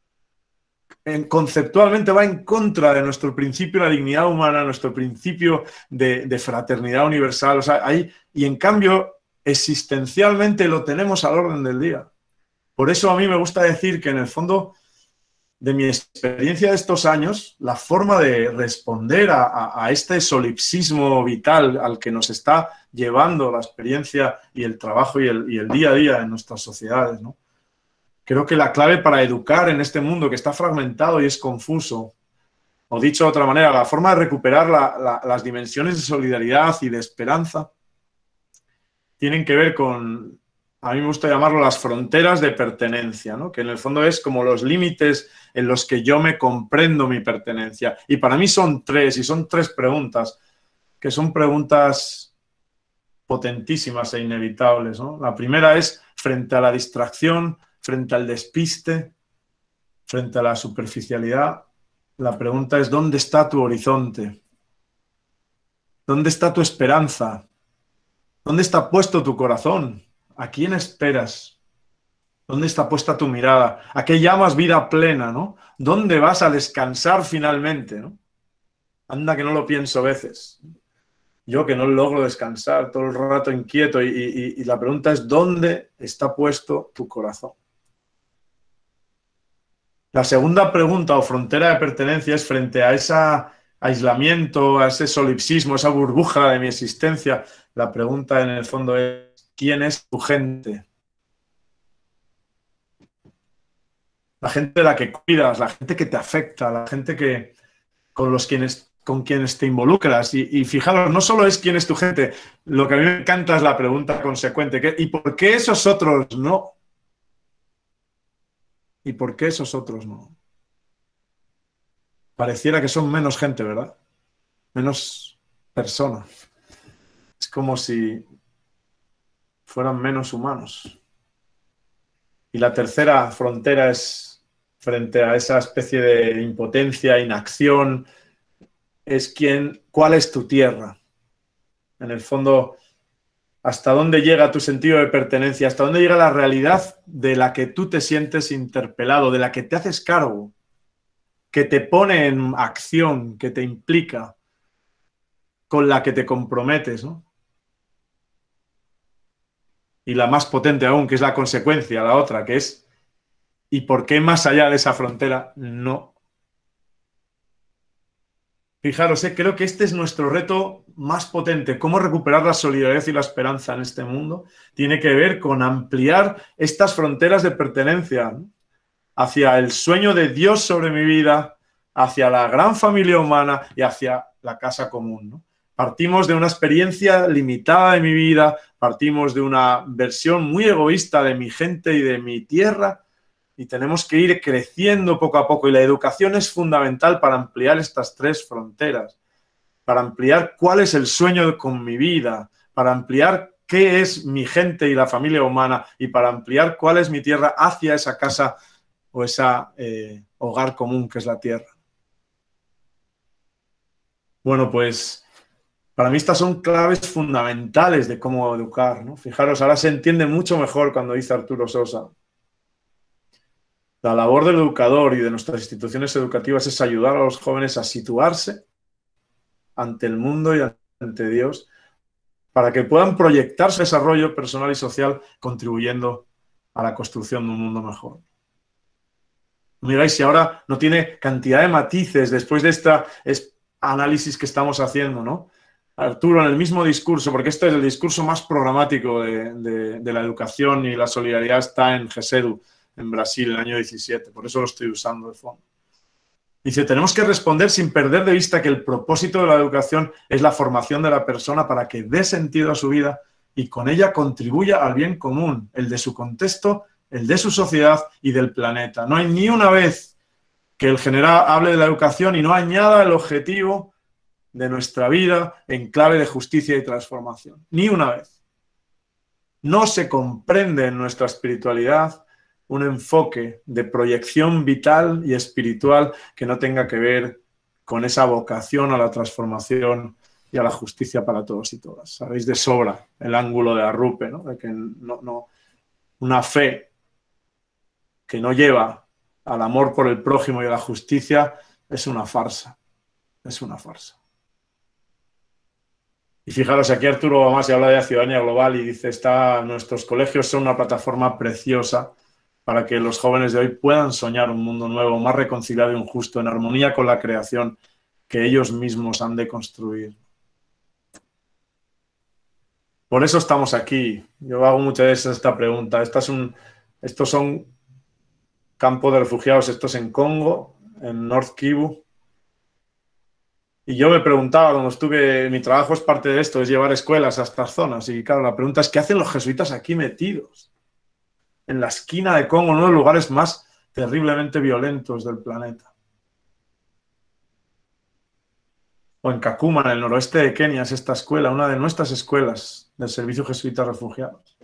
Conceptualmente va en contra de nuestro principio de la dignidad humana, nuestro principio de fraternidad universal. O sea, y en cambio, existencialmente lo tenemos al orden del día. Por eso a mí me gusta decir que en el fondo de mi experiencia de estos años, la forma de responder a este solipsismo vital al que nos está llevando la experiencia y el trabajo y el día a día en nuestras sociedades, ¿no? Creo que la clave para educar en este mundo que está fragmentado y es confuso, o dicho de otra manera, la forma de recuperar las dimensiones de solidaridad y de esperanza, tienen que ver con, a mí me gusta llamarlo las fronteras de pertenencia, ¿no? Que en el fondo es como los límites en los que yo me comprendo mi pertenencia. Y para mí son tres, y son tres preguntas, que son preguntas potentísimas e inevitables, ¿no? La primera es, frente a la distracción, frente al despiste, frente a la superficialidad, la pregunta es, ¿dónde está tu horizonte? ¿Dónde está tu esperanza? ¿Dónde está puesto tu corazón? ¿A quién esperas? ¿Dónde está puesta tu mirada? ¿A qué llamas vida plena, no? ¿Dónde vas a descansar finalmente, no? Anda que no lo pienso a veces. Yo que no logro descansar, todo el rato inquieto, y la pregunta es, ¿dónde está puesto tu corazón? La segunda pregunta o frontera de pertenencia es frente a ese aislamiento, a ese solipsismo, esa burbuja de mi existencia. La pregunta en el fondo es, ¿quién es tu gente? La gente de la que cuidas, la gente que te afecta, la gente con quienes te involucras. Y fijaros, no solo es quién es tu gente, lo que a mí me encanta es la pregunta consecuente. ¿Y por qué esos otros no? ¿Y por qué esos otros no? Pareciera que son menos gente, ¿verdad? Menos personas. Es como si fueran menos humanos. Y la tercera frontera es frente a esa especie de impotencia, inacción, es cuál es tu tierra. En el fondo, hasta dónde llega tu sentido de pertenencia, hasta dónde llega la realidad de la que tú te sientes interpelado, de la que te haces cargo, que te pone en acción, que te implica, con la que te comprometes, ¿no? Y la más potente aún, que es la consecuencia, la otra, que es ¿y por qué más allá de esa frontera no? Fijaros, creo que este es nuestro reto más potente. Cómo recuperar la solidaridad y la esperanza en este mundo tiene que ver con ampliar estas fronteras de pertenencia, ¿no? Hacia el sueño de Dios sobre mi vida, hacia la gran familia humana y hacia la casa común, ¿no? Partimos de una experiencia limitada de mi vida, partimos de una versión muy egoísta de mi gente y de mi tierra, y tenemos que ir creciendo poco a poco. Y la educación es fundamental para ampliar estas tres fronteras, para ampliar cuál es el sueño con mi vida, para ampliar qué es mi gente y la familia humana, y para ampliar cuál es mi tierra hacia esa casa o ese hogar común que es la tierra. Bueno, pues para mí estas son claves fundamentales de cómo educar, ¿no? Fijaros, ahora se entiende mucho mejor cuando dice Arturo Sosa: la labor del educador y de nuestras instituciones educativas es ayudar a los jóvenes a situarse ante el mundo y ante Dios para que puedan proyectar su desarrollo personal y social contribuyendo a la construcción de un mundo mejor. Miráis, si ahora no tiene cantidad de matices después de este análisis que estamos haciendo, ¿no? Arturo, en el mismo discurso, porque este es el discurso más programático de la educación y la solidaridad, está en GESEDU, en Brasil, en el año 17. Por eso lo estoy usando de fondo. Dice, tenemos que responder sin perder de vista que el propósito de la educación es la formación de la persona para que dé sentido a su vida y con ella contribuya al bien común, el de su contexto, el de su sociedad y del planeta. No hay ni una vez que el general hable de la educación y no añada el objetivo de nuestra vida en clave de justicia y transformación. Ni una vez. No se comprende en nuestra espiritualidad un enfoque de proyección vital y espiritual que no tenga que ver con esa vocación a la transformación y a la justicia para todos y todas. Sabéis de sobra el ángulo de Arrupe, ¿no? De que una fe que no lleva al amor por el prójimo y a la justicia es una farsa. Es una farsa. Y fijaros, aquí Arturo Amasi habla de la ciudadanía global y dice, nuestros colegios son una plataforma preciosa para que los jóvenes de hoy puedan soñar un mundo nuevo, más reconciliado y justo, en armonía con la creación que ellos mismos han de construir. Por eso estamos aquí. Yo hago muchas veces esta pregunta. Estos son campos de refugiados, estos en Congo, en North Kivu. Y yo me preguntaba, cuando mi trabajo es parte de esto, es llevar escuelas a estas zonas. Y claro, la pregunta es, ¿qué hacen los jesuitas aquí metidos? En la esquina de Congo, uno de los lugares más terriblemente violentos del planeta. O en Kakuma, en el noroeste de Kenia, es esta escuela, una de nuestras escuelas del Servicio Jesuita de Refugiados.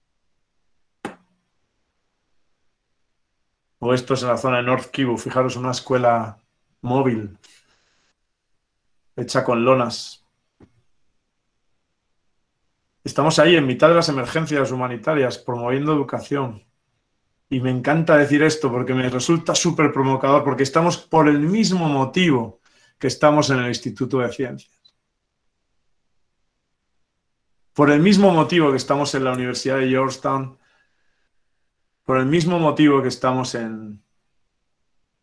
O esto es en la zona de North Kivu, fijaros, una escuela móvil, hecha con lonas. Estamos ahí en mitad de las emergencias humanitarias, promoviendo educación. Y me encanta decir esto porque me resulta súper provocador, porque estamos por el mismo motivo que estamos en el Instituto de Ciencias. Por el mismo motivo que estamos en la Universidad de Georgetown, por el mismo motivo que estamos en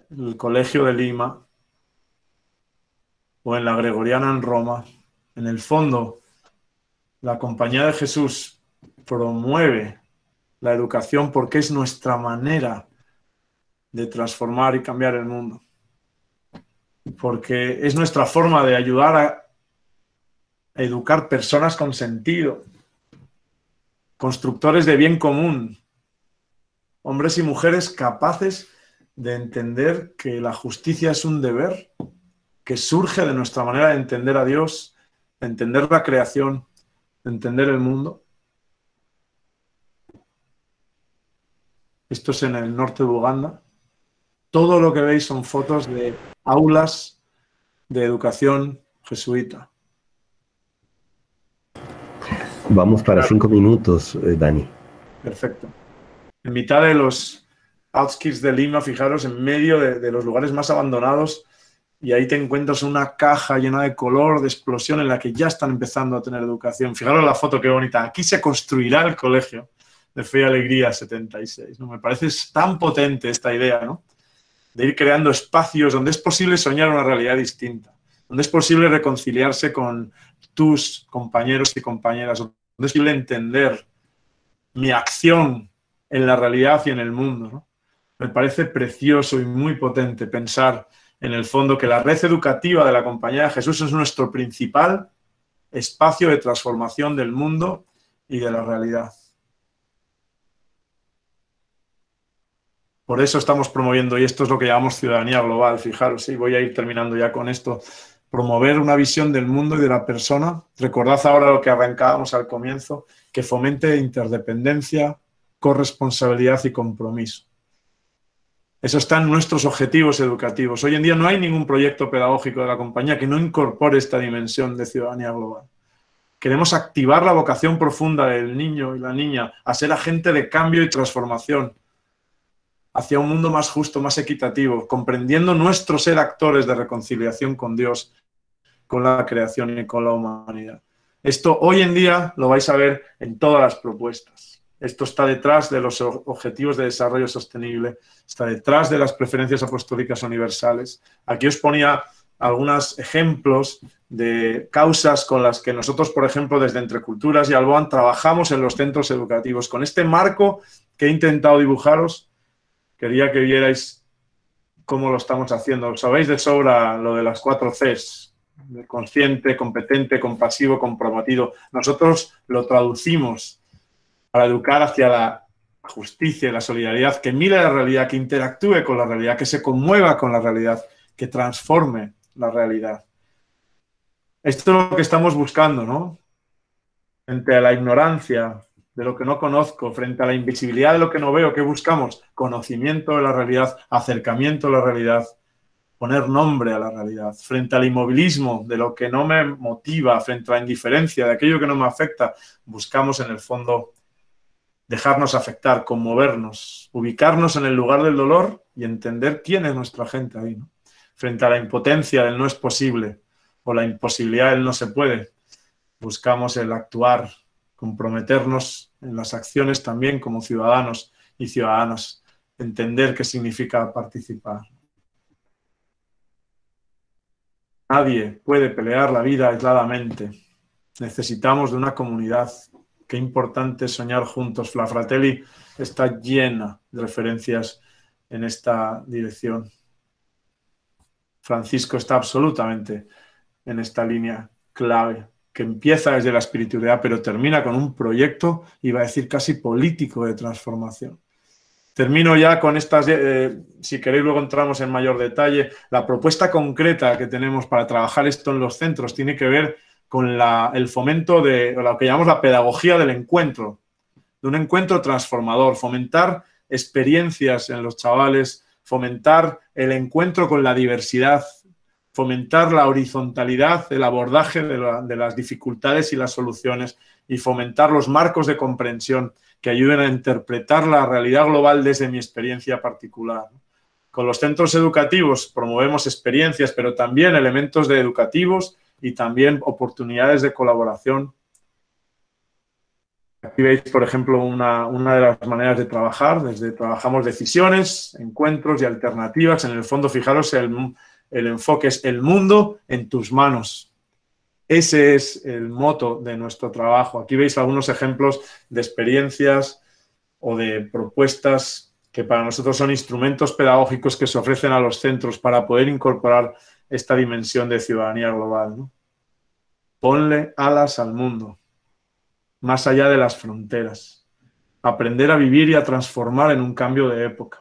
el Colegio de Lima o en la Gregoriana en Roma, en el fondo, la Compañía de Jesús promueve la educación porque es nuestra manera de transformar y cambiar el mundo. Porque es nuestra forma de ayudar a educar personas con sentido, constructores de bien común, hombres y mujeres capaces de entender que la justicia es un deber que surge de nuestra manera de entender a Dios, de entender la creación, de entender el mundo. Esto es en el norte de Uganda. Todo lo que veis son fotos de aulas de educación jesuita. Vamos para 5 minutos, Dani. Perfecto. En mitad de los outskirts de Lima, fijaros, en medio de los lugares más abandonados, y ahí te encuentras una caja llena de color, de explosión, en la que ya están empezando a tener educación. Fijaros la foto, qué bonita. Aquí se construirá el colegio de Fe y Alegría 76. ¿No? Me parece tan potente esta idea, ¿no? De ir creando espacios donde es posible soñar una realidad distinta, donde es posible reconciliarse con tus compañeros y compañeras, donde es posible entender mi acción en la realidad y en el mundo, ¿no? Me parece precioso y muy potente pensar en el fondo que la red educativa de la Compañía de Jesús es nuestro principal espacio de transformación del mundo y de la realidad. Por eso estamos promoviendo, y esto es lo que llamamos ciudadanía global, fijaros, y voy a ir terminando ya con esto, promover una visión del mundo y de la persona. Recordad ahora lo que arrancábamos al comienzo, que fomente interdependencia, corresponsabilidad y compromiso. Eso está en nuestros objetivos educativos. Hoy en día no hay ningún proyecto pedagógico de la compañía que no incorpore esta dimensión de ciudadanía global. Queremos activar la vocación profunda del niño y la niña a ser agente de cambio y transformación hacia un mundo más justo, más equitativo, comprendiendo nuestro ser actores de reconciliación con Dios, con la creación y con la humanidad. Esto hoy en día lo vais a ver en todas las propuestas. Esto está detrás de los objetivos de desarrollo sostenible, está detrás de las preferencias apostólicas universales. Aquí os ponía algunos ejemplos de causas con las que nosotros, por ejemplo, desde Entre Culturas y Alboan, trabajamos en los centros educativos. Con este marco que he intentado dibujaros, quería que vierais cómo lo estamos haciendo. Sabéis de sobra lo de las 4 Cs, consciente, competente, compasivo, comprometido. Nosotros lo traducimos para educar hacia la justicia y la solidaridad, que mire la realidad, que interactúe con la realidad, que se conmueva con la realidad, que transforme la realidad. Esto es lo que estamos buscando, ¿no? Frente a la ignorancia de lo que no conozco, frente a la invisibilidad de lo que no veo, ¿qué buscamos? Conocimiento de la realidad, acercamiento a la realidad, poner nombre a la realidad. Frente al inmovilismo de lo que no me motiva, frente a la indiferencia de aquello que no me afecta, buscamos en el fondo dejarnos afectar, conmovernos, ubicarnos en el lugar del dolor y entender quién es nuestra gente ahí, ¿no? Frente a la impotencia del no es posible o la imposibilidad del no se puede, buscamos el actuar, comprometernos en las acciones también como ciudadanos y ciudadanas, entender qué significa participar. Nadie puede pelear la vida aisladamente. Necesitamos de una comunidad. Qué importante es soñar juntos. La Fratelli está llena de referencias en esta dirección. Francisco está absolutamente en esta línea clave, que empieza desde la espiritualidad, pero termina con un proyecto, iba a decir casi político, de transformación. Termino ya con estas, si queréis luego entramos en mayor detalle. La propuesta concreta que tenemos para trabajar esto en los centros tiene que ver con el fomento de lo que llamamos la pedagogía del encuentro, de un encuentro transformador, fomentar experiencias en los chavales, fomentar el encuentro con la diversidad, fomentar la horizontalidad, el abordaje de las dificultades y las soluciones, y fomentar los marcos de comprensión que ayuden a interpretar la realidad global desde mi experiencia particular. Con los centros educativos promovemos experiencias, pero también elementos educativos y también oportunidades de colaboración. Aquí veis, por ejemplo, una de las maneras de trabajar. Trabajamos decisiones, encuentros y alternativas. En el fondo, fijaros, el enfoque es el mundo en tus manos. Ese es el moto de nuestro trabajo. Aquí veis algunos ejemplos de experiencias o de propuestas que para nosotros son instrumentos pedagógicos que se ofrecen a los centros para poder incorporar esta dimensión de ciudadanía global, ¿no? Ponle alas al mundo, más allá de las fronteras. Aprender a vivir y a transformar en un cambio de época.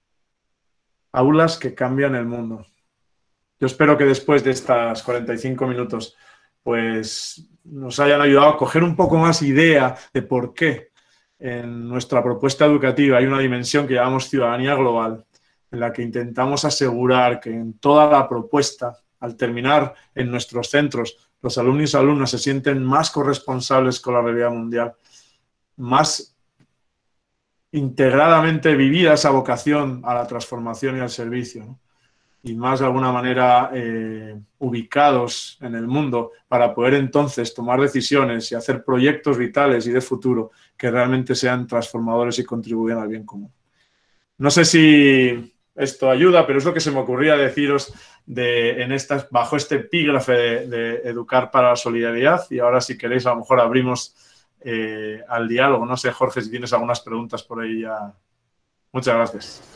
Aulas que cambian el mundo. Yo espero que después de estas 45 minutos pues nos hayan ayudado a coger un poco más idea de por qué en nuestra propuesta educativa hay una dimensión que llamamos ciudadanía global, en la que intentamos asegurar que en toda la propuesta, al terminar en nuestros centros, los alumnos y alumnas se sienten más corresponsables con la realidad mundial, más integradamente vivida esa vocación a la transformación y al servicio, ¿no? Y más de alguna manera ubicados en el mundo para poder entonces tomar decisiones y hacer proyectos vitales y de futuro que realmente sean transformadores y contribuyan al bien común. No sé si esto ayuda, pero es lo que se me ocurría deciros bajo este epígrafe de Educar para la Solidaridad. Y ahora, si queréis, a lo mejor abrimos al diálogo. No sé, Jorge, si tienes algunas preguntas por ahí ya. Muchas gracias.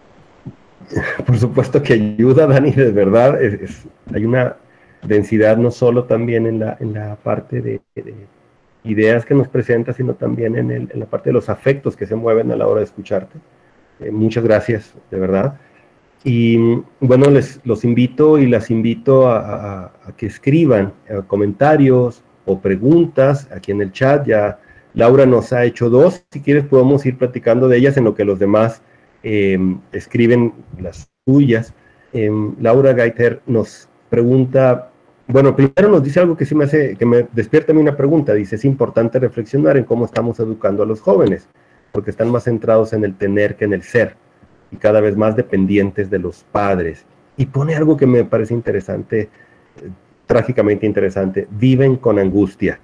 Por supuesto que ayuda, Dani, de verdad. Hay una densidad no solo también en la parte de ideas que nos presenta, sino también en la parte de los afectos que se mueven a la hora de escucharte. Muchas gracias, de verdad. Y bueno, los invito y las invito a que escriban comentarios o preguntas aquí en el chat. Ya Laura nos ha hecho 2. Si quieres podemos ir platicando de ellas en lo que los demás escriben las suyas. Laura Gaiter nos pregunta, bueno, primero nos dice algo que sí me despierta a mí una pregunta. Dice, es importante reflexionar en cómo estamos educando a los jóvenes, porque están más centrados en el tener que en el ser, y cada vez más dependientes de los padres. Y pone algo que me parece interesante, trágicamente interesante: viven con angustia.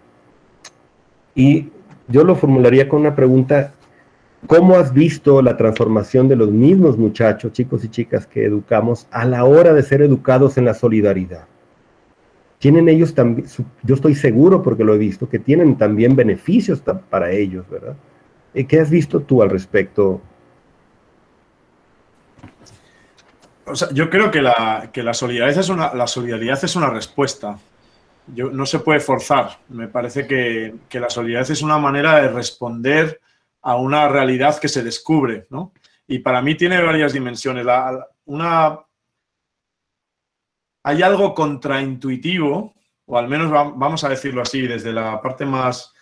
Y yo lo formularía con una pregunta: ¿cómo has visto la transformación de los mismos muchachos, chicos y chicas que educamos a la hora de ser educados en la solidaridad? Tienen ellos también, yo estoy seguro porque lo he visto, que tienen también beneficios para ellos, ¿verdad? ¿Qué has visto tú al respecto? O sea, yo creo que la solidaridad es una respuesta. No se puede forzar. Me parece que la solidaridad es una manera de responder a una realidad que se descubre, ¿no? Y para mí tiene varias dimensiones. Hay algo contraintuitivo, o al menos vamos a decirlo así, desde la parte más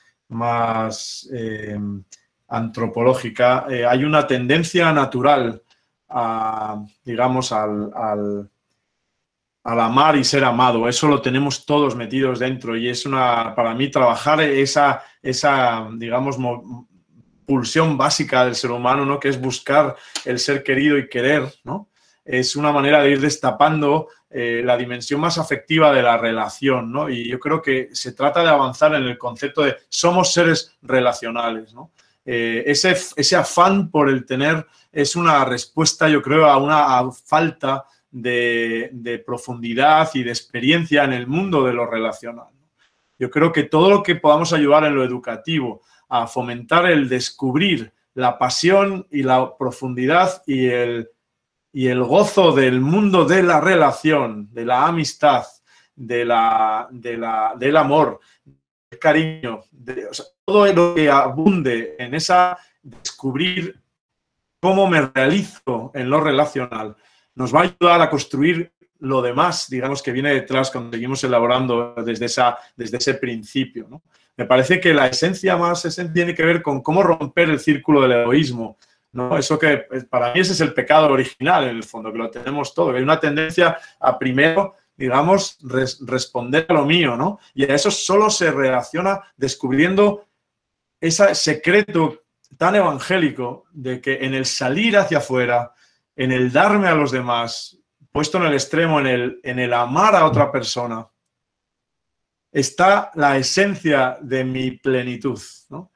antropológica. Hay una tendencia natural digamos, al amar y ser amado. Eso lo tenemos todos metidos dentro, y es para mí, trabajar esa digamos, pulsión básica del ser humano, ¿no? Que es buscar el ser querido y querer, ¿no? Es una manera de ir destapando la dimensión más afectiva de la relación, ¿no? Y yo creo que se trata de avanzar en el concepto de somos seres relacionales, ¿no? Ese afán por el tener es una respuesta, yo creo, a una falta de profundidad y de experiencia en el mundo de lo relacional. Yo creo que todo lo que podamos ayudar en lo educativo a fomentar el descubrir la pasión y la profundidad y el gozo del mundo de la relación, de la amistad, del amor, del cariño, o sea, todo lo que abunde en esa descubrir cómo me realizo en lo relacional, nos va a ayudar a construir lo demás, digamos, que viene detrás cuando seguimos elaborando desde ese principio, ¿no? Me parece que la esencia tiene que ver con cómo romper el círculo del egoísmo, ¿no? Eso que para mí ese es el pecado original, en el fondo, que lo tenemos todo, que hay una tendencia a primero, digamos, responder a lo mío, ¿no? Y a eso solo se relaciona descubriendo ese secreto tan evangélico de que en el salir hacia afuera, en el darme a los demás, puesto en el extremo, en el amar a otra persona, está la esencia de mi plenitud, ¿no?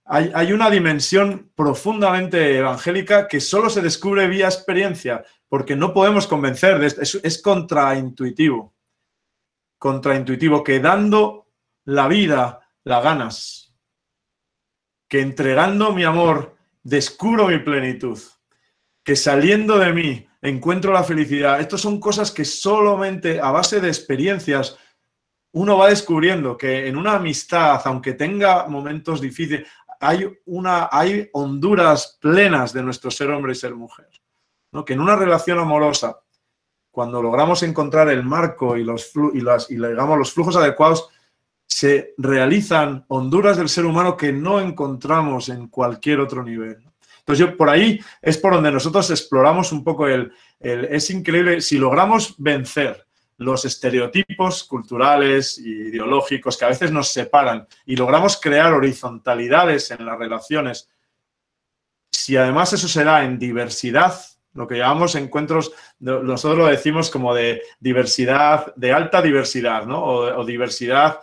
hay una dimensión profundamente evangélica que solo se descubre vía experiencia, porque no podemos convencer de esto. Es contraintuitivo. Contraintuitivo, que dando la vida la ganas, que entregando mi amor descubro mi plenitud, que saliendo de mí encuentro la felicidad. Estas son cosas que solamente a base de experiencias uno va descubriendo, que en una amistad, aunque tenga momentos difíciles, hay honduras plenas de nuestro ser hombre y ser mujer, ¿no? Que en una relación amorosa, cuando logramos encontrar el marco y los flujos adecuados, se realizan honduras del ser humano que no encontramos en cualquier otro nivel. Entonces, por ahí es por donde nosotros exploramos un poco es increíble si logramos vencer los estereotipos culturales e ideológicos que a veces nos separan y logramos crear horizontalidades en las relaciones. Si además eso se da en diversidad, lo que llamamos encuentros, nosotros lo decimos como de diversidad, de alta diversidad, ¿no? O diversidad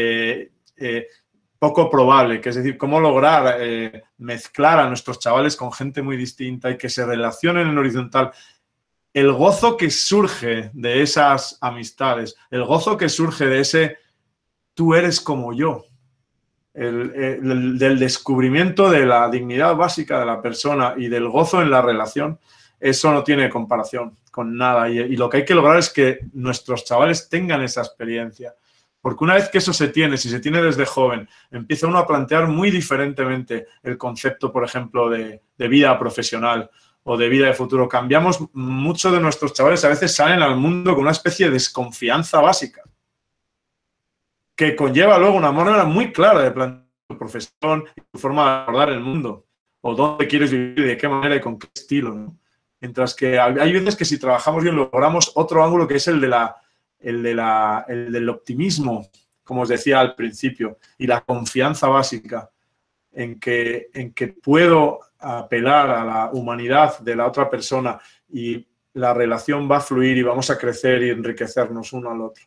poco probable, que es decir, cómo lograr mezclar a nuestros chavales con gente muy distinta y que se relacionen en horizontal. El gozo que surge de esas amistades, el gozo que surge de ese tú eres como yo, del descubrimiento de la dignidad básica de la persona y del gozo en la relación, eso no tiene comparación con nada. Y lo que hay que lograr es que nuestros chavales tengan esa experiencia. Porque una vez que eso se tiene, si se tiene desde joven, empieza uno a plantear muy diferentemente el concepto, por ejemplo, de vida profesional o de vida de futuro. Cambiamos, muchos de nuestros chavales a veces salen al mundo con una especie de desconfianza básica que conlleva luego una manera muy clara de plantear tu profesión y tu forma de abordar el mundo, o dónde quieres vivir, de qué manera y con qué estilo, ¿no? Mientras que hay veces que si trabajamos bien logramos otro ángulo que es el del optimismo, como os decía al principio, y la confianza básica en que puedo apelar a la humanidad de la otra persona y la relación va a fluir y vamos a crecer y enriquecernos uno al otro.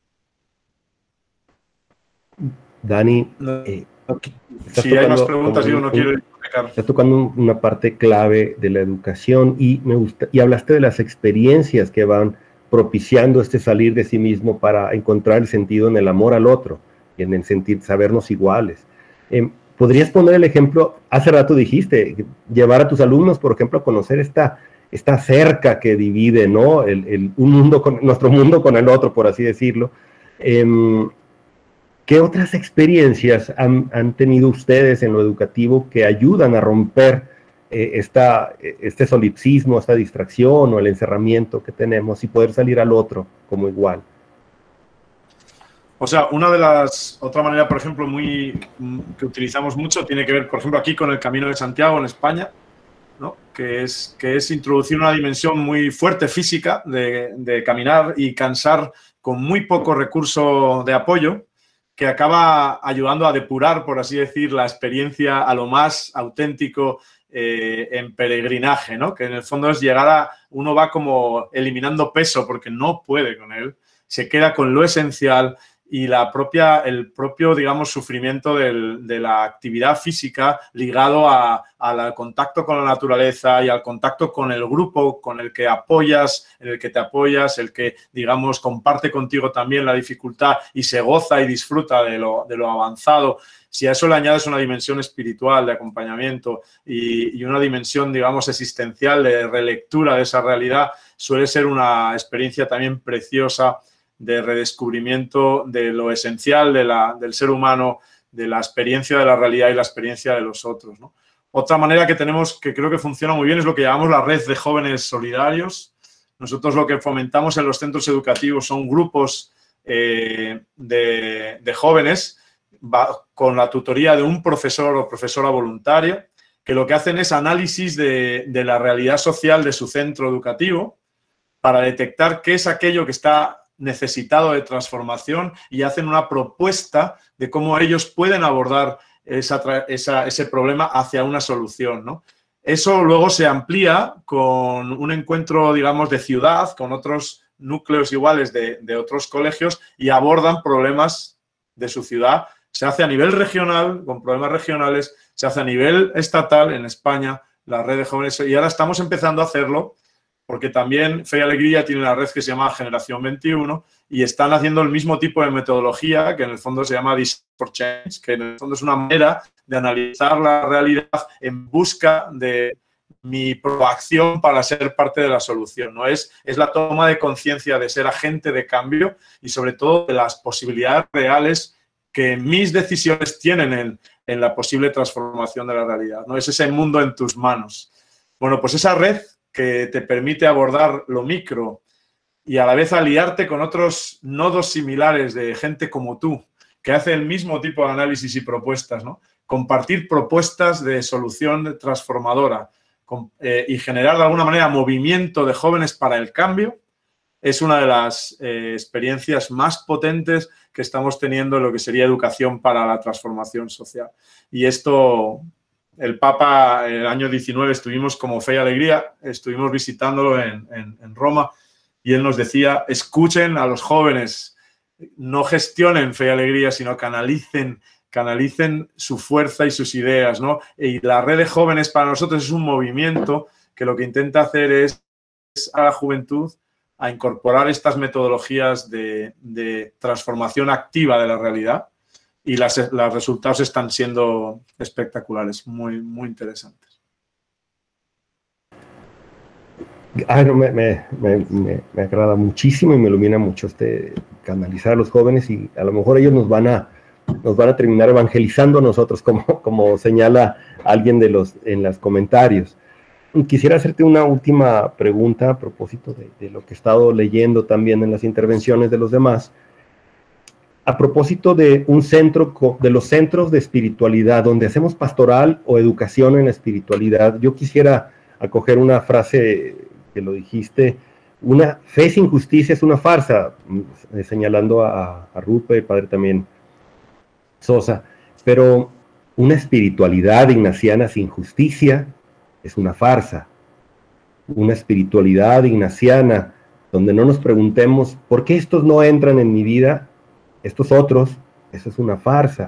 Dani, si hay más preguntas, yo no quiero hipotecar. Estás tocando una parte clave de la educación y hablaste de las experiencias que van propiciando este salir de sí mismo para encontrar el sentido en el amor al otro y en el sentir sabernos iguales. ¿Podrías poner el ejemplo? Hace rato dijiste, llevar a tus alumnos, por ejemplo, a conocer esta cerca que divide, ¿no? Nuestro mundo con el otro, por así decirlo. ¿Qué otras experiencias han tenido ustedes en lo educativo que ayudan a romper este solipsismo, esta distracción o el encerramiento que tenemos y poder salir al otro como igual? O sea, otra manera, por ejemplo, que utilizamos mucho tiene que ver, por ejemplo, aquí con el Camino de Santiago en España, ¿no? que es introducir una dimensión muy fuerte física de caminar y cansar con muy poco recurso de apoyo, que acaba ayudando a depurar, por así decir, la experiencia a lo más auténtico en peregrinaje, ¿no? Que en el fondo es uno va como eliminando peso porque no puede con él, se queda con lo esencial y el propio, digamos, sufrimiento de la actividad física ligado al contacto con la naturaleza y al contacto con el grupo con el que apoyas, en el que te apoyas, el que, digamos, comparte contigo también la dificultad y se goza y disfruta de lo avanzado. Si a eso le añades una dimensión espiritual de acompañamiento y una dimensión, digamos, existencial de relectura de esa realidad, suele ser una experiencia también preciosa de redescubrimiento de lo esencial del ser humano, de la experiencia de la realidad y la experiencia de los otros, ¿no? Otra manera que tenemos, que creo que funciona muy bien, es lo que llamamos la red de jóvenes solidarios. Nosotros lo que fomentamos en los centros educativos son grupos de jóvenes con la tutoría de un profesor o profesora voluntaria, que lo que hacen es análisis de la realidad social de su centro educativo para detectar qué es aquello que está necesitado de transformación y hacen una propuesta de cómo ellos pueden abordar ese problema hacia una solución, ¿no? Eso luego se amplía con un encuentro, digamos, de ciudad, con otros núcleos iguales de otros colegios y abordan problemas de su ciudad Se hace a nivel regional, con problemas regionales, se hace a nivel estatal en España, la red de jóvenes, y ahora estamos empezando a hacerlo porque también Fe y Alegría tiene una red que se llama Generación 21 y están haciendo el mismo tipo de metodología que en el fondo se llama Design for Change, que en el fondo es una manera de analizar la realidad en busca de mi proacción para ser parte de la solución, ¿no? Es la toma de conciencia de ser agente de cambio y sobre todo de las posibilidades reales que mis decisiones tienen en la posible transformación de la realidad, ¿no? Es ese mundo en tus manos. Bueno, pues esa red que te permite abordar lo micro y a la vez aliarte con otros nodos similares de gente como tú, que hace el mismo tipo de análisis y propuestas, ¿no? Compartir propuestas de solución transformadora y generar de alguna manera movimiento de jóvenes para el cambio es una de las experiencias más potentes que estamos teniendo en lo que sería educación para la transformación social. Y esto, el Papa, el año 19 estuvimos como Fe y Alegría, estuvimos visitándolo en Roma y él nos decía, escuchen a los jóvenes, no gestionen Fe y Alegría, sino canalicen su fuerza y sus ideas, ¿no? Y la red de jóvenes para nosotros es un movimiento que lo que intenta hacer es a la juventud a incorporar estas metodologías de transformación activa de la realidad y los resultados están siendo espectaculares, muy, muy interesantes. No, me agrada muchísimo y me ilumina mucho canalizar a los jóvenes y a lo mejor ellos nos van a terminar evangelizando a nosotros, como señala alguien en los comentarios. Quisiera hacerte una última pregunta a propósito de lo que he estado leyendo también en las intervenciones de los demás. A propósito de de los centros de espiritualidad, donde hacemos pastoral o educación en la espiritualidad, yo quisiera acoger una frase que lo dijiste, una fe sin justicia es una farsa, señalando a Rupe, el padre también Sosa, pero una espiritualidad ignaciana sin justicia es una farsa. Una espiritualidad ignaciana donde no nos preguntemos ¿por qué estos no entran en mi vida? Estos otros, eso es una farsa.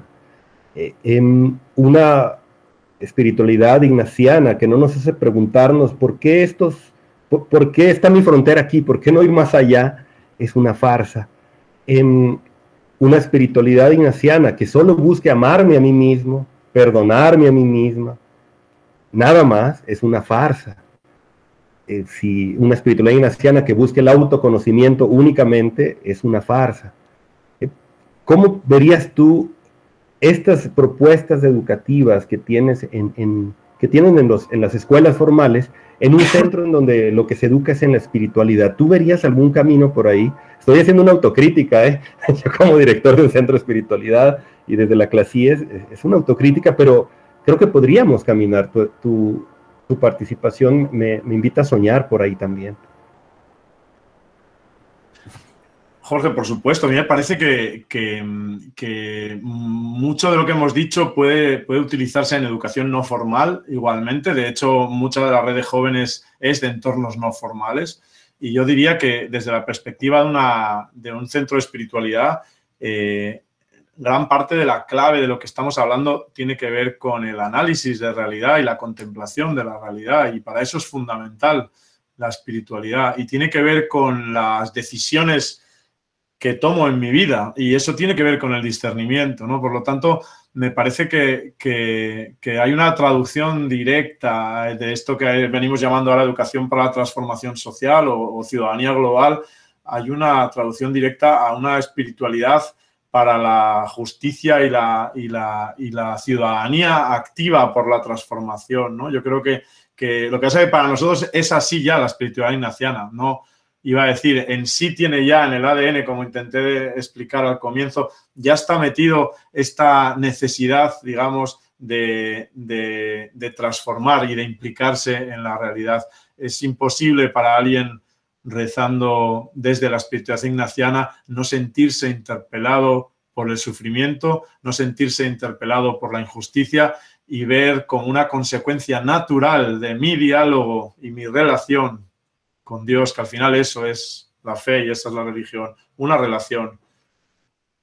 Una espiritualidad ignaciana que no nos hace preguntarnos ¿por qué está mi frontera aquí? ¿Por qué no ir más allá? Es una farsa. Una espiritualidad ignaciana que solo busque amarme a mí mismo, perdonarme a mí misma, nada más, es una farsa. Si una espiritualidad ignaciana que busque el autoconocimiento únicamente es una farsa. ¿Cómo verías tú estas propuestas educativas que tienes que tienen en las escuelas formales, en un centro en donde lo que se educa es en la espiritualidad? ¿Tú verías algún camino por ahí? Estoy haciendo una autocrítica, yo como director de un centro de espiritualidad y desde la CLASI es una autocrítica, pero creo que podríamos caminar. Tu participación me invita a soñar por ahí también. Jorge, por supuesto, a mí me parece que mucho de lo que hemos dicho puede utilizarse en educación no formal igualmente. De hecho, mucha de la red de jóvenes es de entornos no formales. Y yo diría que desde la perspectiva de un centro de espiritualidad, gran parte de la clave de lo que estamos hablando tiene que ver con el análisis de realidad y la contemplación de la realidad. Y para eso es fundamental la espiritualidad. Y tiene que ver con las decisiones que tomo en mi vida y eso tiene que ver con el discernimiento, ¿no? Por lo tanto, me parece que hay una traducción directa de esto que venimos llamando ahora educación para la transformación social o ciudadanía global. Hay una traducción directa a una espiritualidad para la justicia y la ciudadanía activa por la transformación, ¿no? Yo creo que lo que pasa es que para nosotros es así ya la espiritualidad ignaciana, ¿no? Iba a decir, en sí tiene ya en el ADN, como intenté explicar al comienzo, ya está metido esta necesidad, digamos, de transformar y de implicarse en la realidad. Es imposible para alguien rezando desde la espiritualidad ignaciana no sentirse interpelado por el sufrimiento, no sentirse interpelado por la injusticia y ver como una consecuencia natural de mi diálogo y mi relación con Dios, que al final eso es la fe y esa es la religión, una relación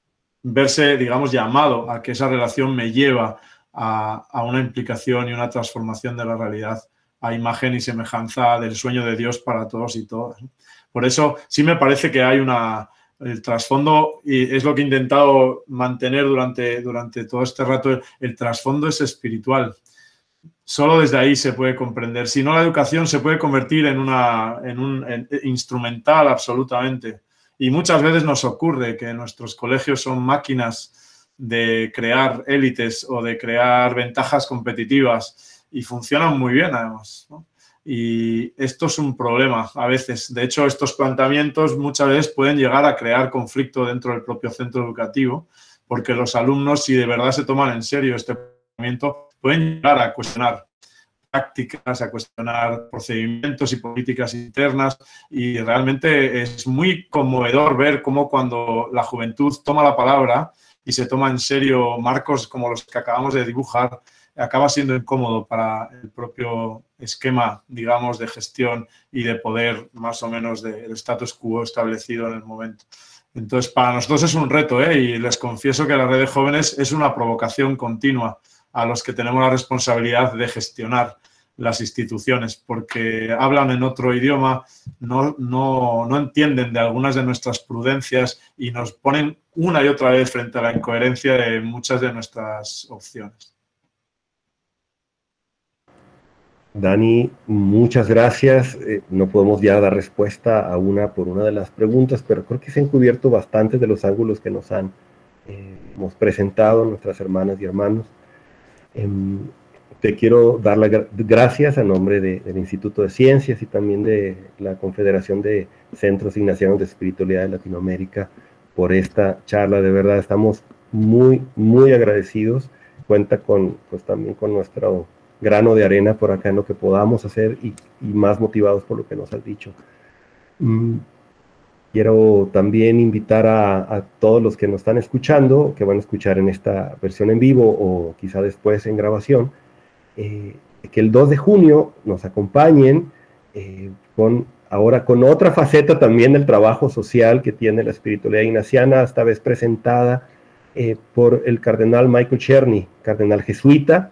verse, digamos, llamado a que esa relación me lleva a una implicación y una transformación de la realidad a imagen y semejanza del sueño de Dios para todos y todas. Por eso sí me parece que hay el trasfondo, y es lo que he intentado mantener durante todo este rato, el trasfondo es espiritual. Solo desde ahí se puede comprender. Si no, la educación se puede convertir en un instrumental absolutamente. Y muchas veces nos ocurre que nuestros colegios son máquinas de crear élites o de crear ventajas competitivas y funcionan muy bien además, ¿no? Y esto es un problema a veces. De hecho, estos planteamientos muchas veces pueden llegar a crear conflicto dentro del propio centro educativo, porque los alumnos, si de verdad se toman en serio este planteamiento, pueden llegar a cuestionar prácticas, a cuestionar procedimientos y políticas internas, y realmente es muy conmovedor ver cómo cuando la juventud toma la palabra y se toma en serio marcos como los que acabamos de dibujar, acaba siendo incómodo para el propio esquema, digamos, de gestión y de poder más o menos del status quo establecido en el momento. Entonces, para nosotros es un reto, y les confieso que la red de jóvenes es una provocación continua a los que tenemos la responsabilidad de gestionar las instituciones, porque hablan en otro idioma, no entienden de algunas de nuestras prudencias y nos ponen una y otra vez frente a la incoherencia de muchas de nuestras opciones. Dani, muchas gracias. No podemos ya dar respuesta a por una de las preguntas, pero creo que se han cubierto bastantes de los ángulos que nos hemos presentado nuestras hermanas y hermanos. Te quiero dar las gracias a nombre del Instituto de Ciencias y también de la Confederación de Centros Ignacianos de Espiritualidad de Latinoamérica por esta charla. De verdad, estamos muy, muy agradecidos. Cuenta también con nuestro grano de arena por acá en lo que podamos hacer y más motivados por lo que nos has dicho. Quiero también invitar a todos los que nos están escuchando, que van a escuchar en esta versión en vivo o quizá después en grabación, que el 2 de junio nos acompañen ahora con otra faceta también del trabajo social que tiene la espiritualidad ignaciana, esta vez presentada por el cardenal Michael Czerny, cardenal jesuita.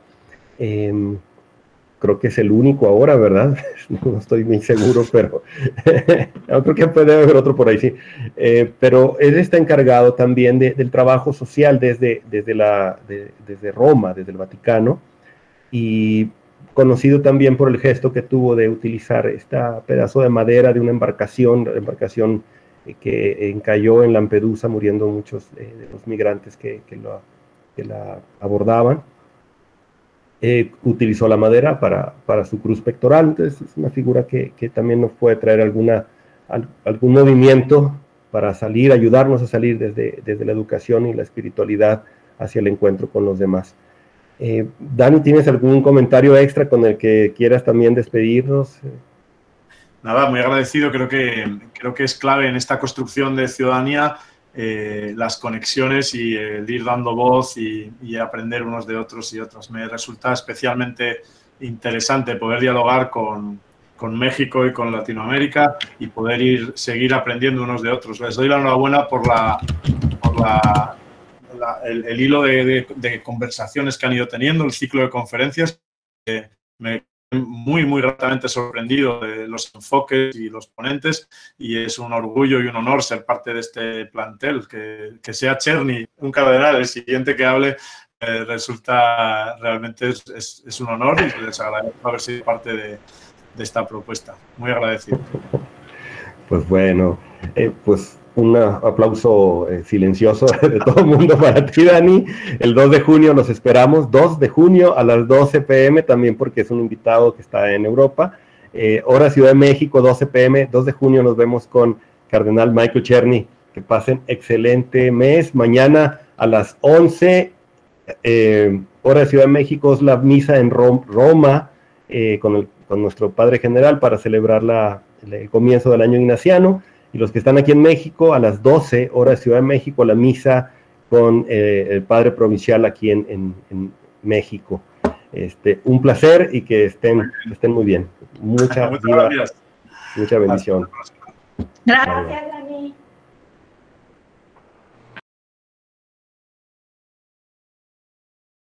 Creo que es el único ahora, ¿verdad? No estoy muy seguro, pero creo que puede haber otro por ahí, sí. Pero él está encargado también del trabajo social desde Roma, desde el Vaticano, y conocido también por el gesto que tuvo de utilizar este pedazo de madera de una embarcación que encalló en Lampedusa, muriendo muchos de los migrantes que la abordaban. Utilizó la madera para su cruz pectoral. Entonces es una figura que también nos puede traer algún movimiento para ayudarnos a salir desde la educación y la espiritualidad hacia el encuentro con los demás. Dani, ¿tienes algún comentario extra con el que quieras también despedirnos? Nada, muy agradecido. Creo que es clave en esta construcción de ciudadanía las conexiones y el ir dando voz y aprender unos de otros y otras. Me resulta especialmente interesante poder dialogar con México y con Latinoamérica y poder seguir aprendiendo unos de otros. Les doy la enhorabuena por el hilo de conversaciones que han ido teniendo, el ciclo de conferencias. Me muy, muy gratamente sorprendido de los enfoques y los ponentes, y es un orgullo y un honor ser parte de este plantel. Que sea Czerny un cardenal el siguiente que hable, resulta realmente es un honor, y les agradezco haber sido parte de esta propuesta. Muy agradecido. Pues bueno, pues un aplauso silencioso de todo el mundo para ti, Dani. El 2 de junio los esperamos, 2 de junio a las 12 p.m, también porque es un invitado que está en Europa. Hora Ciudad de México, 12 p.m, 2 de junio nos vemos con Cardenal Michael Czerny. Que pasen excelente mes. Mañana a las 11, hora de Ciudad de México, es la misa en Roma con nuestro Padre General para celebrar el comienzo del año ignaciano. Y los que están aquí en México, a las 12, hora de Ciudad de México, la misa con el Padre Provincial aquí en México. Un placer y que estén muy bien. Mucha bendición. Gracias.